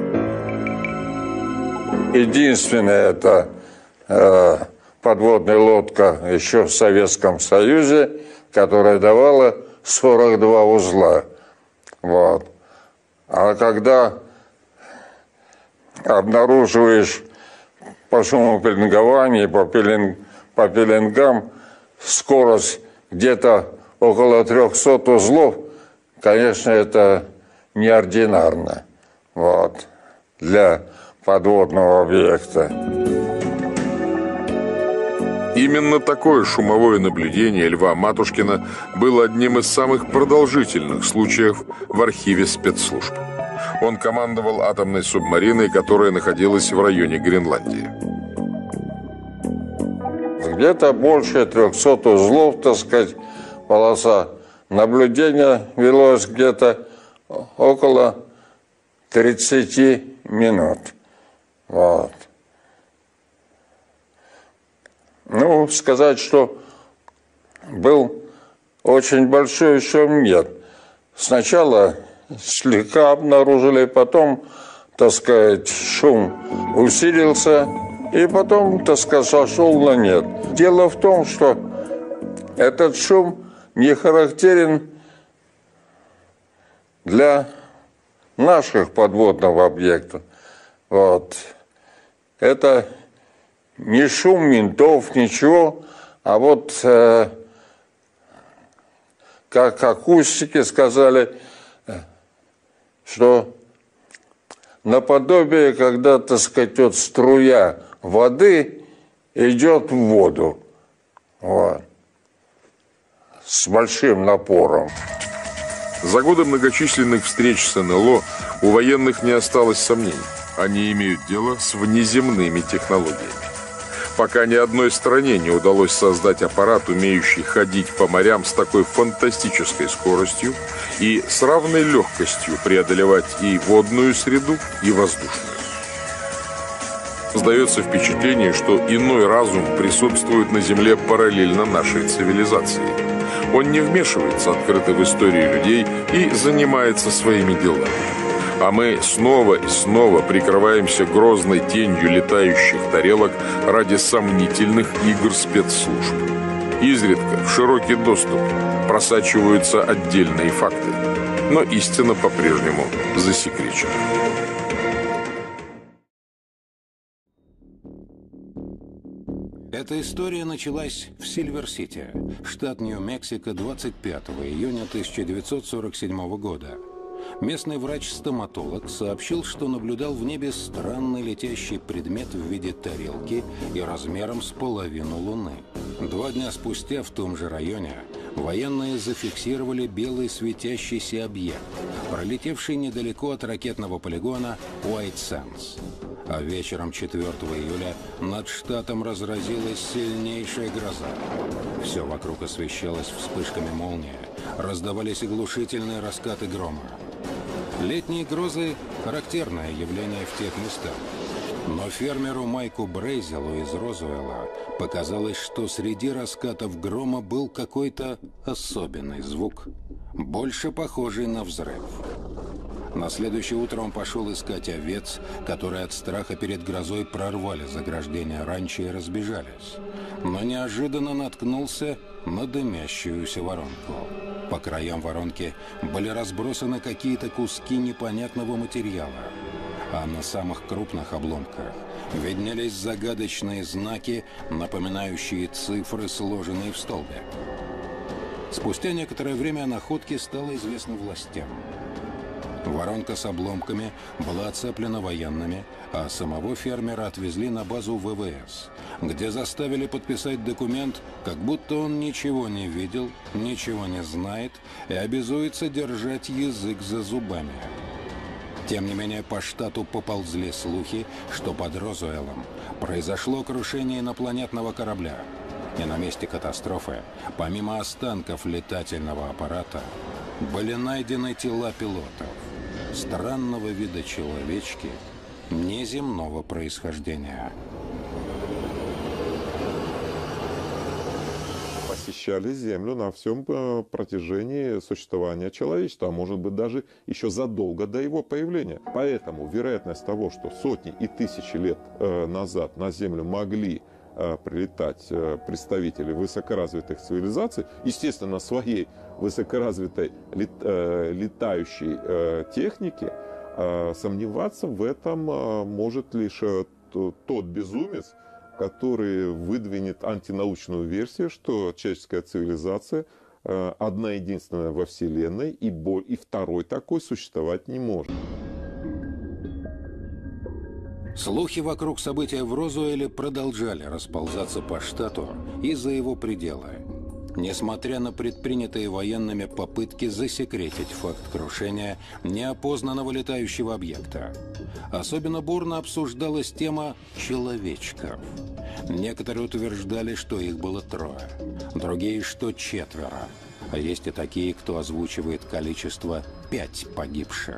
Единственное, это э, подводная лодка еще в Советском Союзе, которая давала сорок два узла. Вот. А когда обнаруживаешь по шумопеленгованию, по, пелен, по пеленгам скорость где-то около трехсот узлов, конечно, это неординарно, вот, для подводного объекта. Именно такое шумовое наблюдение Льва Матушкина было одним из самых продолжительных случаев в архиве спецслужб. Он командовал атомной субмариной, которая находилась в районе Гренландии. Где-то больше трехсот узлов, так сказать, полоса наблюдения велось где-то около тридцати минут. Вот. Ну, сказать, что был очень большой шум, нет. Сначала слегка обнаружили, потом, так сказать, шум усилился, и потом, так сказать, сошел на нет. Дело в том, что этот шум не характерен для наших подводных объектов. Вот. это не шум ментов, ничего, а вот, э, как акустики сказали, что наподобие, когда, так сказать, вот струя воды идет в воду. Вот. С большим напором. За годы многочисленных встреч с эн эл о у военных не осталось сомнений. Они имеют дело с внеземными технологиями. Пока ни одной стране не удалось создать аппарат, умеющий ходить по морям с такой фантастической скоростью и с равной легкостью преодолевать и водную среду, и воздушную. Создается впечатление, что иной разум присутствует на Земле параллельно нашей цивилизации. Он не вмешивается открыто в историю людей и занимается своими делами. А мы снова и снова прикрываемся грозной тенью летающих тарелок ради сомнительных игр спецслужб. Изредка в широкий доступ просачиваются отдельные факты, но истина по-прежнему засекречена. Эта история началась в Сильвер-Сити, штат Нью-Мексико, двадцать пятого июня тысяча девятьсот сорок седьмого года. Местный врач-стоматолог сообщил, что наблюдал в небе странный летящий предмет в виде тарелки и размером с половину Луны. Два дня спустя в том же районе военные зафиксировали белый светящийся объект, пролетевший недалеко от ракетного полигона Уайт Сэнс. А вечером четвёртого июля над штатом разразилась сильнейшая гроза. Все вокруг освещалось вспышками молнии, раздавались оглушительные раскаты грома. Летние грозы – характерное явление в тех местах. Но фермеру Майку Брейзелу из Розуэлла показалось, что среди раскатов грома был какой-то особенный звук, больше похожий на взрыв. На следующее утро он пошел искать овец, которые от страха перед грозой прорвали заграждение ранчо и разбежались. Но неожиданно наткнулся на дымящуюся воронку. По краям воронки были разбросаны какие-то куски непонятного материала, а на самых крупных обломках виднелись загадочные знаки, напоминающие цифры, сложенные в столбик. Спустя некоторое время о находке стало известно властям. Воронка с обломками была оцеплена военными, а самого фермера отвезли на базу вэ вэ эс, где заставили подписать документ, как будто он ничего не видел, ничего не знает и обязуется держать язык за зубами. Тем не менее, по штату поползли слухи, что под Розуэллом произошло крушение инопланетного корабля. И на месте катастрофы, помимо останков летательного аппарата, были найдены тела пилотов, странного вида человечки неземного происхождения. Посещали Землю на всем протяжении существования человечества, а может быть даже еще задолго до его появления. Поэтому вероятность того, что сотни и тысячи лет назад на Землю могли прилетать представители высокоразвитых цивилизаций, естественно, своей высокоразвитой лет, э, летающей э, техники, э, сомневаться в этом э, может лишь э, тот безумец, который выдвинет антинаучную версию, что человеческая цивилизация э, одна единственная во Вселенной, и, бо, и второй такой существовать не может. Слухи вокруг события в Розуэлле продолжали расползаться по штату и за его пределы, несмотря на предпринятые военными попытки засекретить факт крушения неопознанного летающего объекта. Особенно бурно обсуждалась тема человечков. Некоторые утверждали, что их было трое, другие, что четверо, а есть и такие, кто озвучивает количество пять погибших.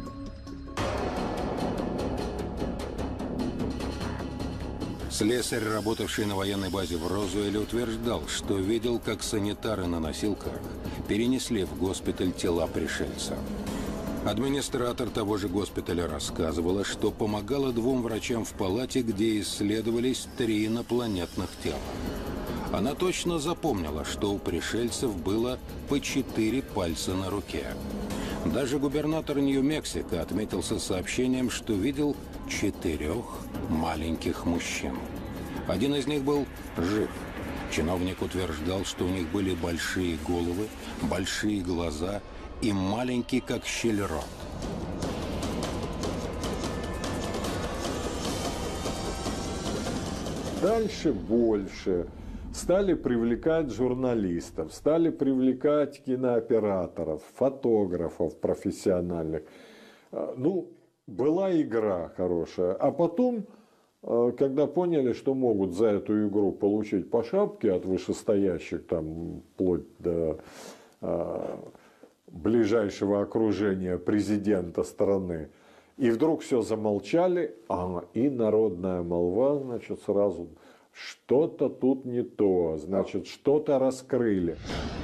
Слесарь, работавший на военной базе в Розуэлле, утверждал, что видел, как санитары на носилках перенесли в госпиталь тела пришельцев. Администратор того же госпиталя рассказывала, что помогала двум врачам в палате, где исследовались три инопланетных тела. Она точно запомнила, что у пришельцев было по четыре пальца на руке. Даже губернатор Нью-Мексико отметился сообщением, что видел четырех маленьких мужчин. Один из них был жив. Чиновник утверждал, что у них были большие головы, большие глаза и маленький, как щель, рот. Дальше больше. Стали привлекать журналистов, стали привлекать кинооператоров, фотографов профессиональных. Ну, была игра хорошая. А потом, когда поняли, что могут за эту игру получить по шапке от вышестоящих, там, вплоть до э, ближайшего окружения президента страны, и вдруг все замолчали, а и народная молва, значит, сразу что-то тут не то, значит, что-то раскрыли.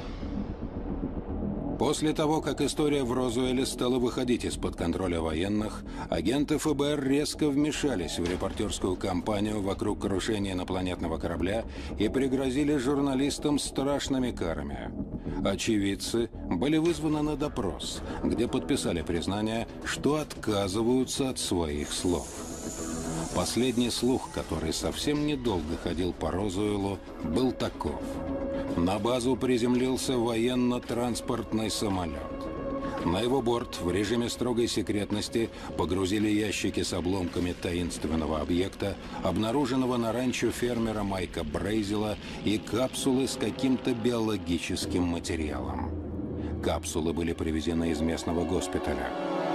После того, как история в Розуэле стала выходить из-под контроля военных, агенты эф бэ эр резко вмешались в репортерскую кампанию вокруг крушения инопланетного корабля и пригрозили журналистам страшными карами. Очевидцы были вызваны на допрос, где подписали признание, что отказываются от своих слов. Последний слух, который совсем недолго ходил по Розуэлу, был таков. На базу приземлился военно-транспортный самолет. На его борт в режиме строгой секретности погрузили ящики с обломками таинственного объекта, обнаруженного на ранчо фермера Майка Брейзела, и капсулы с каким-то биологическим материалом. Капсулы были привезены из местного госпиталя.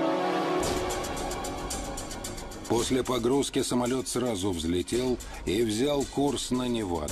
После погрузки самолет сразу взлетел и взял курс на Неваду.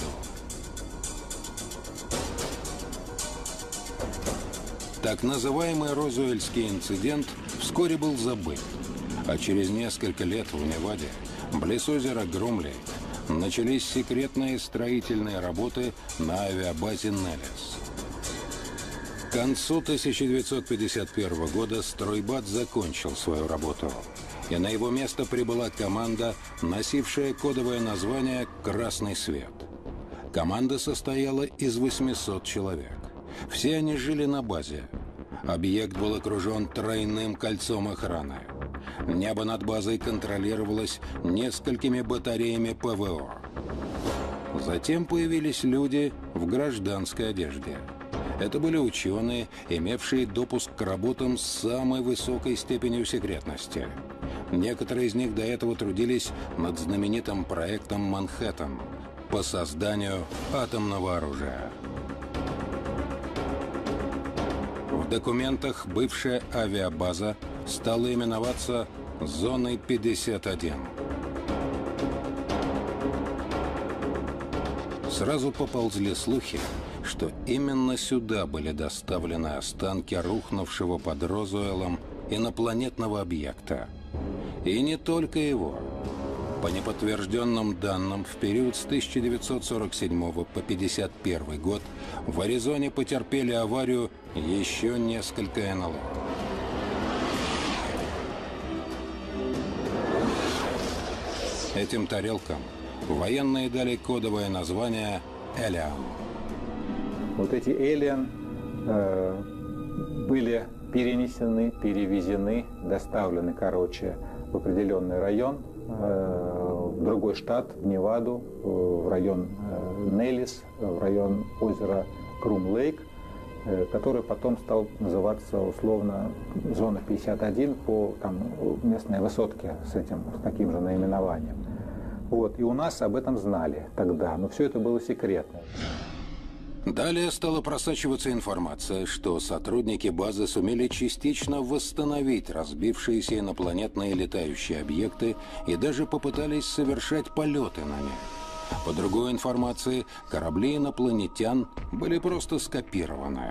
Так называемый Розуэльский инцидент вскоре был забыт, а через несколько лет в Неваде, близ озера Грумли, начались секретные строительные работы на авиабазе Неллис. К концу тысяча девятьсот пятьдесят первого года стройбат закончил свою работу, и на его место прибыла команда, носившая кодовое название «Красный свет». Команда состояла из восьмисот человек. Все они жили на базе. Объект был окружен тройным кольцом охраны. Небо над базой контролировалось несколькими батареями пэ вэ о. Затем появились люди в гражданской одежде. Это были ученые, имевшие допуск к работам с самой высокой степенью секретности. Некоторые из них до этого трудились над знаменитым проектом «Манхэттен» по созданию атомного оружия. В документах бывшая авиабаза стала именоваться «Зоной пятьдесят один». Сразу поползли слухи, что именно сюда были доставлены останки рухнувшего под Розуэлом инопланетного объекта. И не только его. По неподтвержденным данным, в период с тысяча девятьсот сорок седьмого по пятьдесят первый год в Аризоне потерпели аварию еще несколько эн эл о. Этим тарелкам военные дали кодовое название «Элиан». Вот эти «Элиан» э, были перенесены, перевезены, доставлены, короче, в определенный район, э, в другой штат, в Неваду, э, в район э, Неллис, в район озера Крум-Лейк, э, который потом стал называться условно «Зона пятьдесят один» по там, местной высотке с этим, с таким же наименованием. Вот. И у нас об этом знали тогда, но все это было секретно. Далее стала просачиваться информация, что сотрудники базы сумели частично восстановить разбившиеся инопланетные летающие объекты и даже попытались совершать полеты на них. По другой информации, корабли инопланетян были просто скопированы.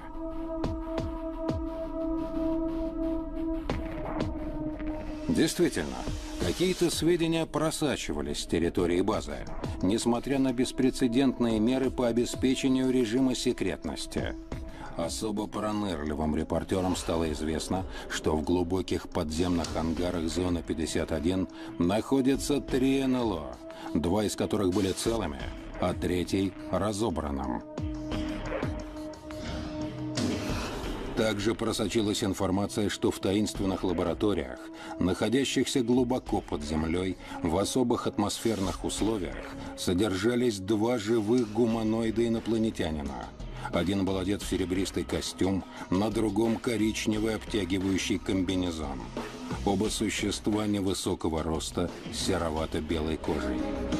Действительно, какие-то сведения просачивались с территории базы, несмотря на беспрецедентные меры по обеспечению режима секретности. Особо пронырливым репортерам стало известно, что в глубоких подземных ангарах зоны пятьдесят один находятся три эн эл о, два из которых были целыми, а третий – разобранным. Также просочилась информация, что в таинственных лабораториях, находящихся глубоко под землей, в особых атмосферных условиях, содержались два живых гуманоида инопланетянина. Один был одет в серебристый костюм, на другом коричневый обтягивающий комбинезон. Оба существа невысокого роста, с серовато-белой кожей.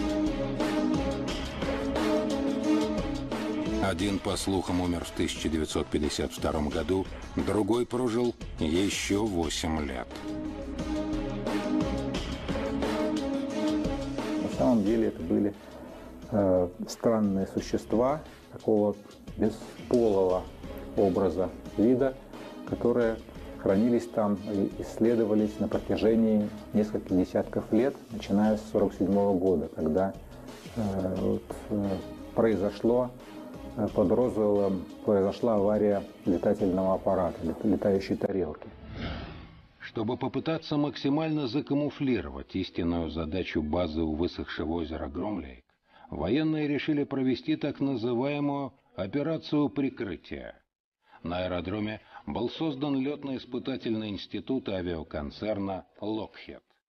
Один, по слухам, умер в тысяча девятьсот пятьдесят втором году, другой прожил еще восемь лет. На самом деле это были э, странные существа такого бесполого образа вида, которые хранились там и исследовались на протяжении нескольких десятков лет, начиная с сорок седьмого года, когда э, вот, э, произошло под Розуэллом произошла авария летательного аппарата, летающей тарелки. Чтобы попытаться максимально закамуфлировать истинную задачу базы у высохшего озера Громлейк, военные решили провести так называемую операцию прикрытия. На аэродроме был создан летно-испытательный институт авиаконцерна Lockheed.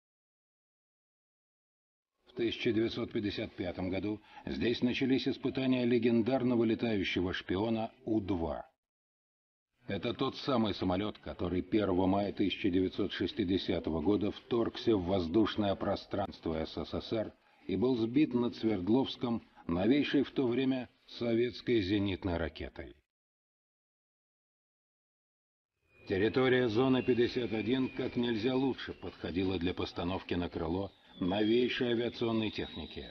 В тысяча девятьсот пятьдесят пятом году здесь начались испытания легендарного летающего шпиона У два. Это тот самый самолет, который первого мая тысяча девятьсот шестидесятого года вторгся в воздушное пространство СССР и был сбит над Свердловском новейшей в то время советской зенитной ракетой. Территория зоны пятьдесят один как нельзя лучше подходила для постановки на крыло новейшей авиационной техники.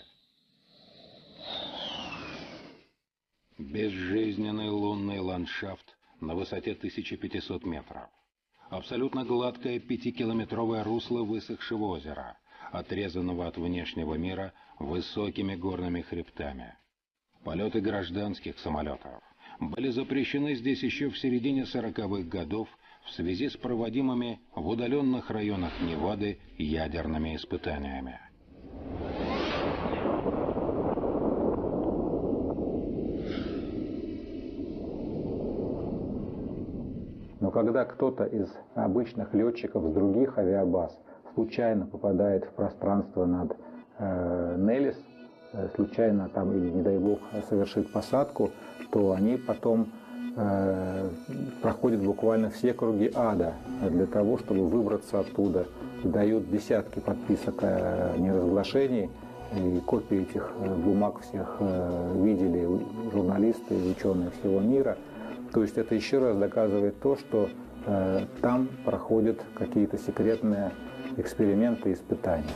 Безжизненный лунный ландшафт на высоте тысяча пятьсот метров. Абсолютно гладкое пятикилометровое русло высохшего озера, отрезанного от внешнего мира высокими горными хребтами. Полеты гражданских самолетов были запрещены здесь еще в середине сороковых годов в связи с проводимыми в удаленных районах Невады ядерными испытаниями. Но когда кто-то из обычных летчиков с других авиабаз случайно попадает в пространство над э, Неллис, э, случайно там или, не дай бог, совершит посадку, то они потом э, проходят буквально все круги ада для того, чтобы выбраться оттуда. И дают десятки подписок о неразглашении, и копии этих бумаг всех э, видели журналисты и ученые всего мира. То есть это еще раз доказывает то, что э, там проходят какие-то секретные эксперименты и испытания.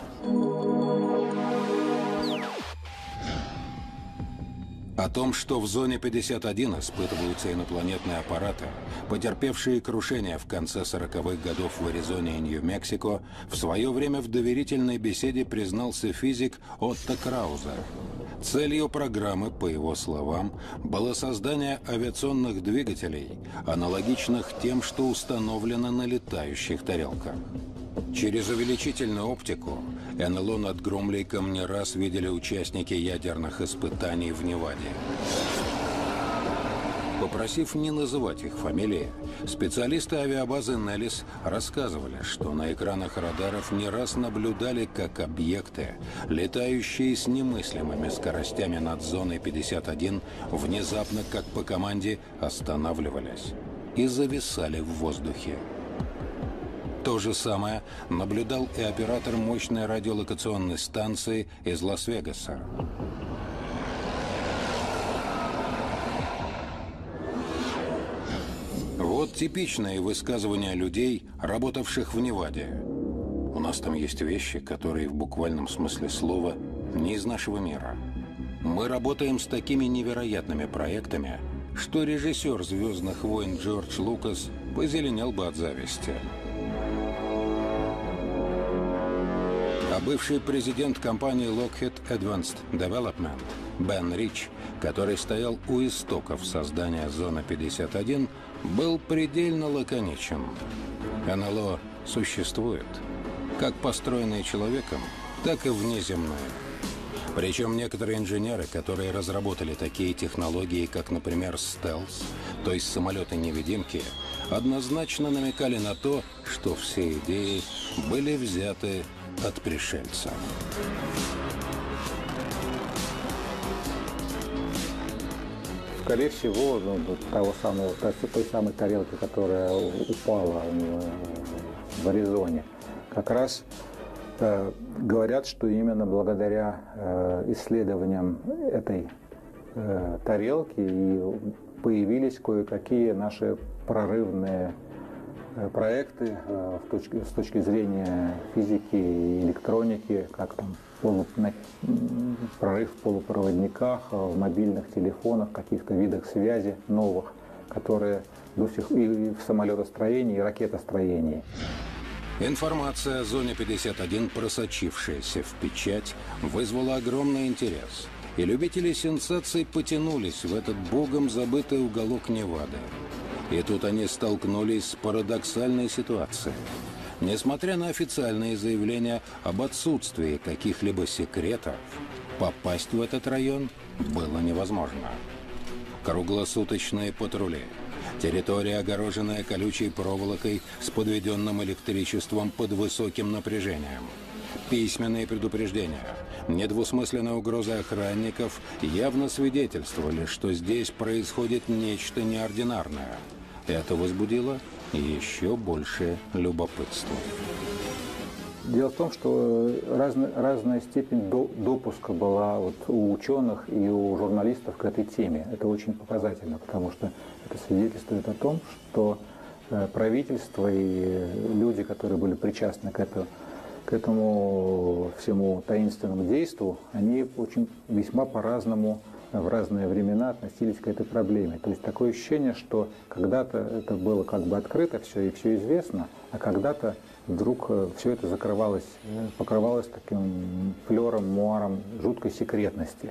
О том, что в зоне пятьдесят один испытываются инопланетные аппараты, потерпевшие крушение в конце сороковых годов в Аризоне и Нью-Мексико, в свое время в доверительной беседе признался физик Отто Краузе. Целью программы, по его словам, было создание авиационных двигателей, аналогичных тем, что установлено на летающих тарелках. Через увеличительную оптику эн эл о над Громлейком не раз видели участники ядерных испытаний в Неваде. Попросив не называть их фамилии, специалисты авиабазы Неллис рассказывали, что на экранах радаров не раз наблюдали, как объекты, летающие с немыслимыми скоростями над зоной пятьдесят один, внезапно, как по команде, останавливались и зависали в воздухе. То же самое наблюдал и оператор мощной радиолокационной станции из Лас-Вегаса. Вот типичные высказывания людей, работавших в Неваде. У нас там есть вещи, которые в буквальном смысле слова не из нашего мира. Мы работаем с такими невероятными проектами, что режиссер «Звездных войн» Джордж Лукас позеленел бы от зависти. А бывший президент компании Lockheed Advanced Development Бен Рич, который стоял у истоков создания зоны пятьдесят один, был предельно лаконичен. эн эл о существует, как построенное человеком, так и внеземное. Причем некоторые инженеры, которые разработали такие технологии, как, например, стелс, то есть самолеты-невидимки, однозначно намекали на то, что все идеи были взяты от пришельцев. Скорее всего, ну, того самого, той самой тарелки, которая упала в Аризоне, как раз э, говорят, что именно благодаря э, исследованиям этой э, тарелки и появились кое-какие наши прорывные э, проекты э, в точке, с точки зрения физики и электроники, как там полу, на, прорыв в полупроводниках, в мобильных телефонах, каких-то видах связи новых, которые до сих и в самолетостроении, и ракетостроении. Информация о зоне пятьдесят один, просочившаяся в печать, вызвала огромный интерес. И любители сенсаций потянулись в этот богом забытый уголок Невады. И тут они столкнулись с парадоксальной ситуацией. Несмотря на официальные заявления об отсутствии каких-либо секретов, попасть в этот район было невозможно. Круглосуточные патрули, территория, огороженная колючей проволокой с подведенным электричеством под высоким напряжением, письменные предупреждения, недвусмысленные угрозы охранников явно свидетельствовали, что здесь происходит нечто неординарное. Это возбудило еще большее любопытство. Дело в том, что разная, разная степень до, допуска была вот у ученых и у журналистов к этой теме. Это очень показательно, потому что это свидетельствует о том, что правительство и люди, которые были причастны к этому, к этому всему таинственному действу, они очень весьма по-разному в разные времена относились к этой проблеме. То есть такое ощущение, что когда-то это было как бы открыто все и все известно, а когда-то вдруг все это закрывалось, покрывалось таким флером, муаром жуткой секретности.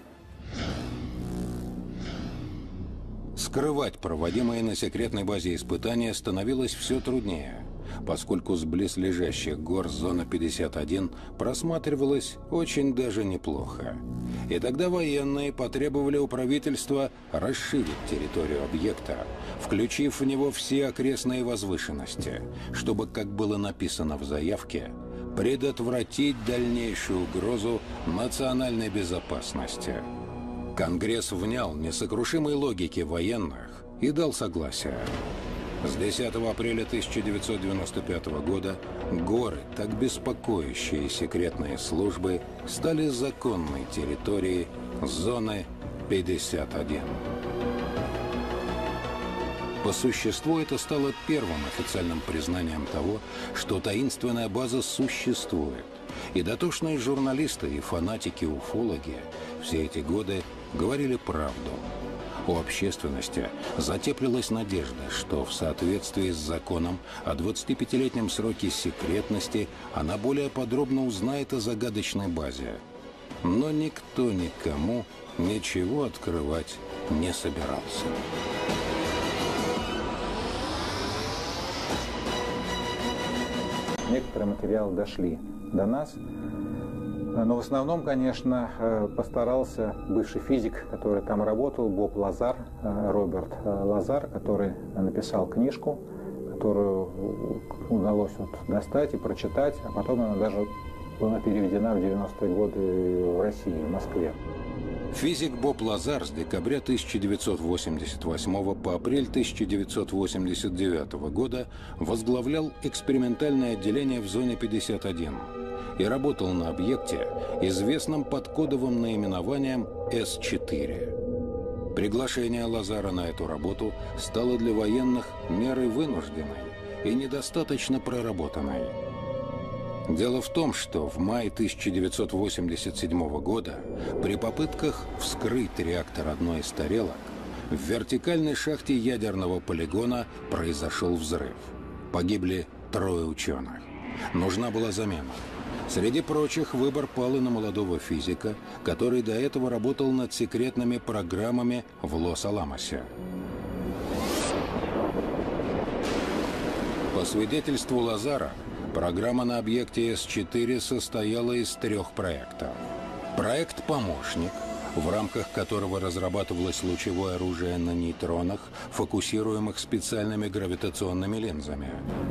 Скрывать проводимые на секретной базе испытания становилось все труднее, поскольку с близлежащих гор зона пятьдесят один просматривалась очень даже неплохо. И тогда военные потребовали у правительства расширить территорию объекта, включив в него все окрестные возвышенности, чтобы, как было написано в заявке, предотвратить дальнейшую угрозу национальной безопасности. Конгресс внял несокрушимой логике военных и дал согласие. С десятого апреля тысяча девятьсот девяносто пятого года горы, так беспокоящие секретные службы, стали законной территорией зоны пятьдесят один. По существу это стало первым официальным признанием того, что таинственная база существует. И дотошные журналисты и фанатики-уфологи все эти годы говорили правду. У общественности затеплилась надежда, что в соответствии с законом о двадцатипятилетнем сроке секретности она более подробно узнает о загадочной базе. Но никто никому ничего открывать не собирался. Некоторые материалы дошли до нас, но в основном, конечно, постарался бывший физик, который там работал, Боб Лазар, Роберт Лазар, который написал книжку, которую удалось вот достать и прочитать, а потом она даже была переведена в девяностые годы в России, в Москве. Физик Боб Лазар с декабря тысяча девятьсот восемьдесят восьмого по апрель тысяча девятьсот восемьдесят девятого года возглавлял экспериментальное отделение в зоне пятьдесят один и работал на объекте, известном под кодовым наименованием эс четыре. Приглашение Лазара на эту работу стало для военных мерой вынужденной и недостаточно проработанной. Дело в том, что в мае тысяча девятьсот восемьдесят седьмого года при попытках вскрыть реактор одной из тарелок в вертикальной шахте ядерного полигона произошел взрыв. Погибли трое ученых. Нужна была замена. Среди прочих выбор пал и на молодого физика, который до этого работал над секретными программами в Лос-Аламосе. По свидетельству Лазара, программа на объекте эс четыре состояла из трех проектов. Проект «Помощник», в рамках которого разрабатывалось лучевое оружие на нейтронах, фокусируемых специальными гравитационными линзами.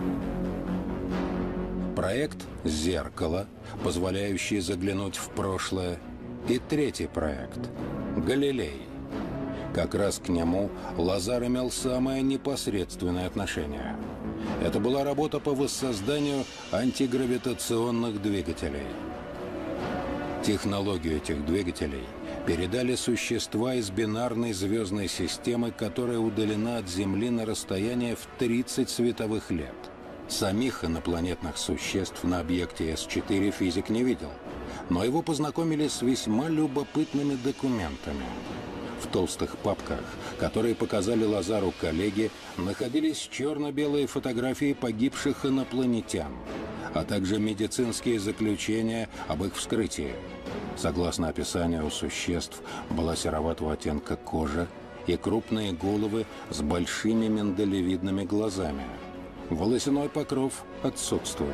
Проект «Зеркало», позволяющий заглянуть в прошлое. И третий проект «Галилей». Как раз к нему Лазар имел самое непосредственное отношение. Это была работа по воссозданию антигравитационных двигателей. Технологию этих двигателей передали существа из бинарной звездной системы, которая удалена от Земли на расстояние в тридцать световых лет. Самих инопланетных существ на объекте С четыре физик не видел, но его познакомили с весьма любопытными документами. В толстых папках, которые показали Лазару коллеги, находились черно-белые фотографии погибших инопланетян, а также медицинские заключения об их вскрытии. Согласно описанию, у существ была сероватого оттенка кожа и крупные головы с большими миндалевидными глазами. Волосяной покров отсутствует.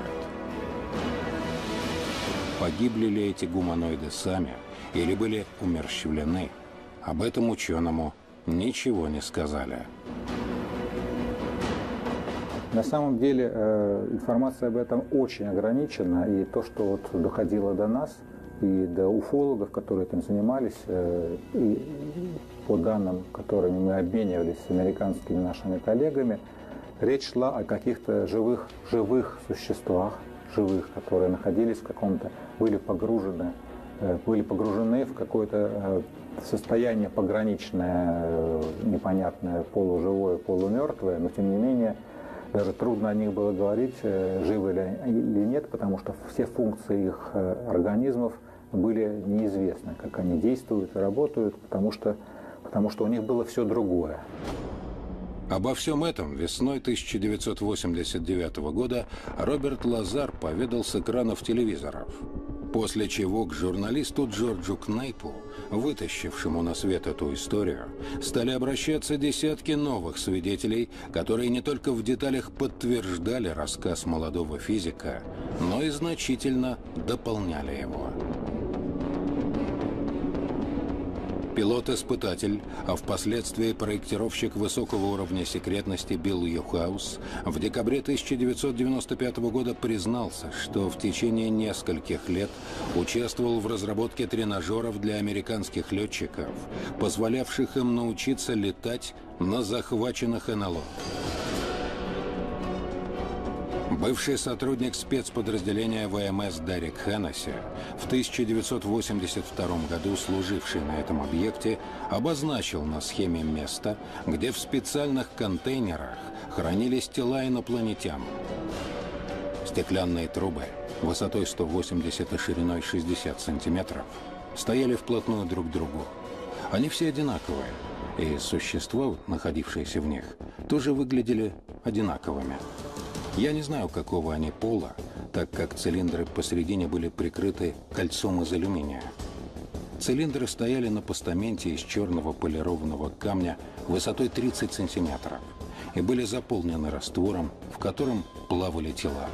Погибли ли эти гуманоиды сами или были умерщвлены? Об этом ученому ничего не сказали. На самом деле информация об этом очень ограничена, и то, что вот доходило до нас и до уфологов, которые этим занимались, и по данным, которыми мы обменивались с американскими нашими коллегами, речь шла о каких-то живых, живых существах, живых, которые находились в каком-то, были погружены, были погружены в какое-то состояние пограничное, непонятное, полуживое, полумертвое, но тем не менее даже трудно о них было говорить, живы ли или нет, потому что все функции их организмов были неизвестны, как они действуют и работают, потому что, потому что у них было все другое. Обо всем этом весной тысяча девятьсот восемьдесят девятого года Роберт Лазар поведал с экранов телевизоров, после чего к журналисту Джорджу Кнайпу, вытащившему на свет эту историю, стали обращаться десятки новых свидетелей, которые не только в деталях подтверждали рассказ молодого физика, но и значительно дополняли его. Пилот-испытатель, а впоследствии проектировщик высокого уровня секретности Билл Юхаус в декабре тысяча девятьсот девяносто пятого года признался, что в течение нескольких лет участвовал в разработке тренажеров для американских летчиков, позволявших им научиться летать на захваченных эн эл о. Бывший сотрудник спецподразделения вэ эм эс Дерек Хеннесси, в тысяча девятьсот восемьдесят втором году служивший на этом объекте, обозначил на схеме место, где в специальных контейнерах хранились тела инопланетян. Стеклянные трубы высотой сто восемьдесят и шириной шестьдесят сантиметров стояли вплотную друг к другу. Они все одинаковые, и существа, находившиеся в них, тоже выглядели одинаковыми. Я не знаю, какого они пола, так как цилиндры посередине были прикрыты кольцом из алюминия. Цилиндры стояли на постаменте из черного полированного камня высотой тридцать сантиметров и были заполнены раствором, в котором плавали тела.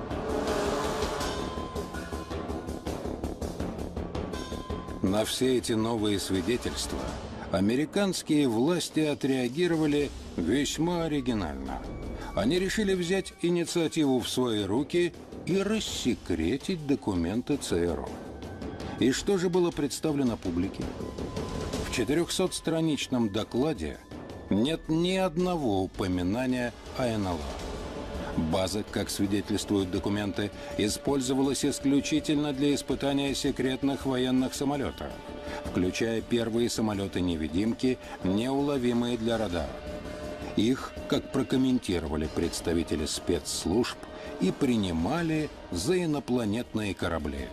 На все эти новые свидетельства американские власти отреагировали весьма оригинально. Они решили взять инициативу в свои руки и рассекретить документы ЦРУ. И что же было представлено публике? В четырехсотстраничном докладе нет ни одного упоминания о эн эл о. База, как свидетельствуют документы, использовалась исключительно для испытания секретных военных самолетов, включая первые самолеты-невидимки, неуловимые для радара. Их, как прокомментировали представители спецслужб, и принимали за инопланетные корабли.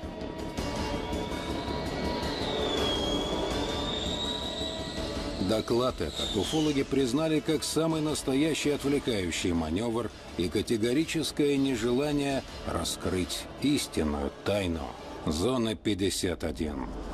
Доклад этот уфологи признали как самый настоящий отвлекающий маневр и категорическое нежелание раскрыть истинную тайну зоны пятьдесят один.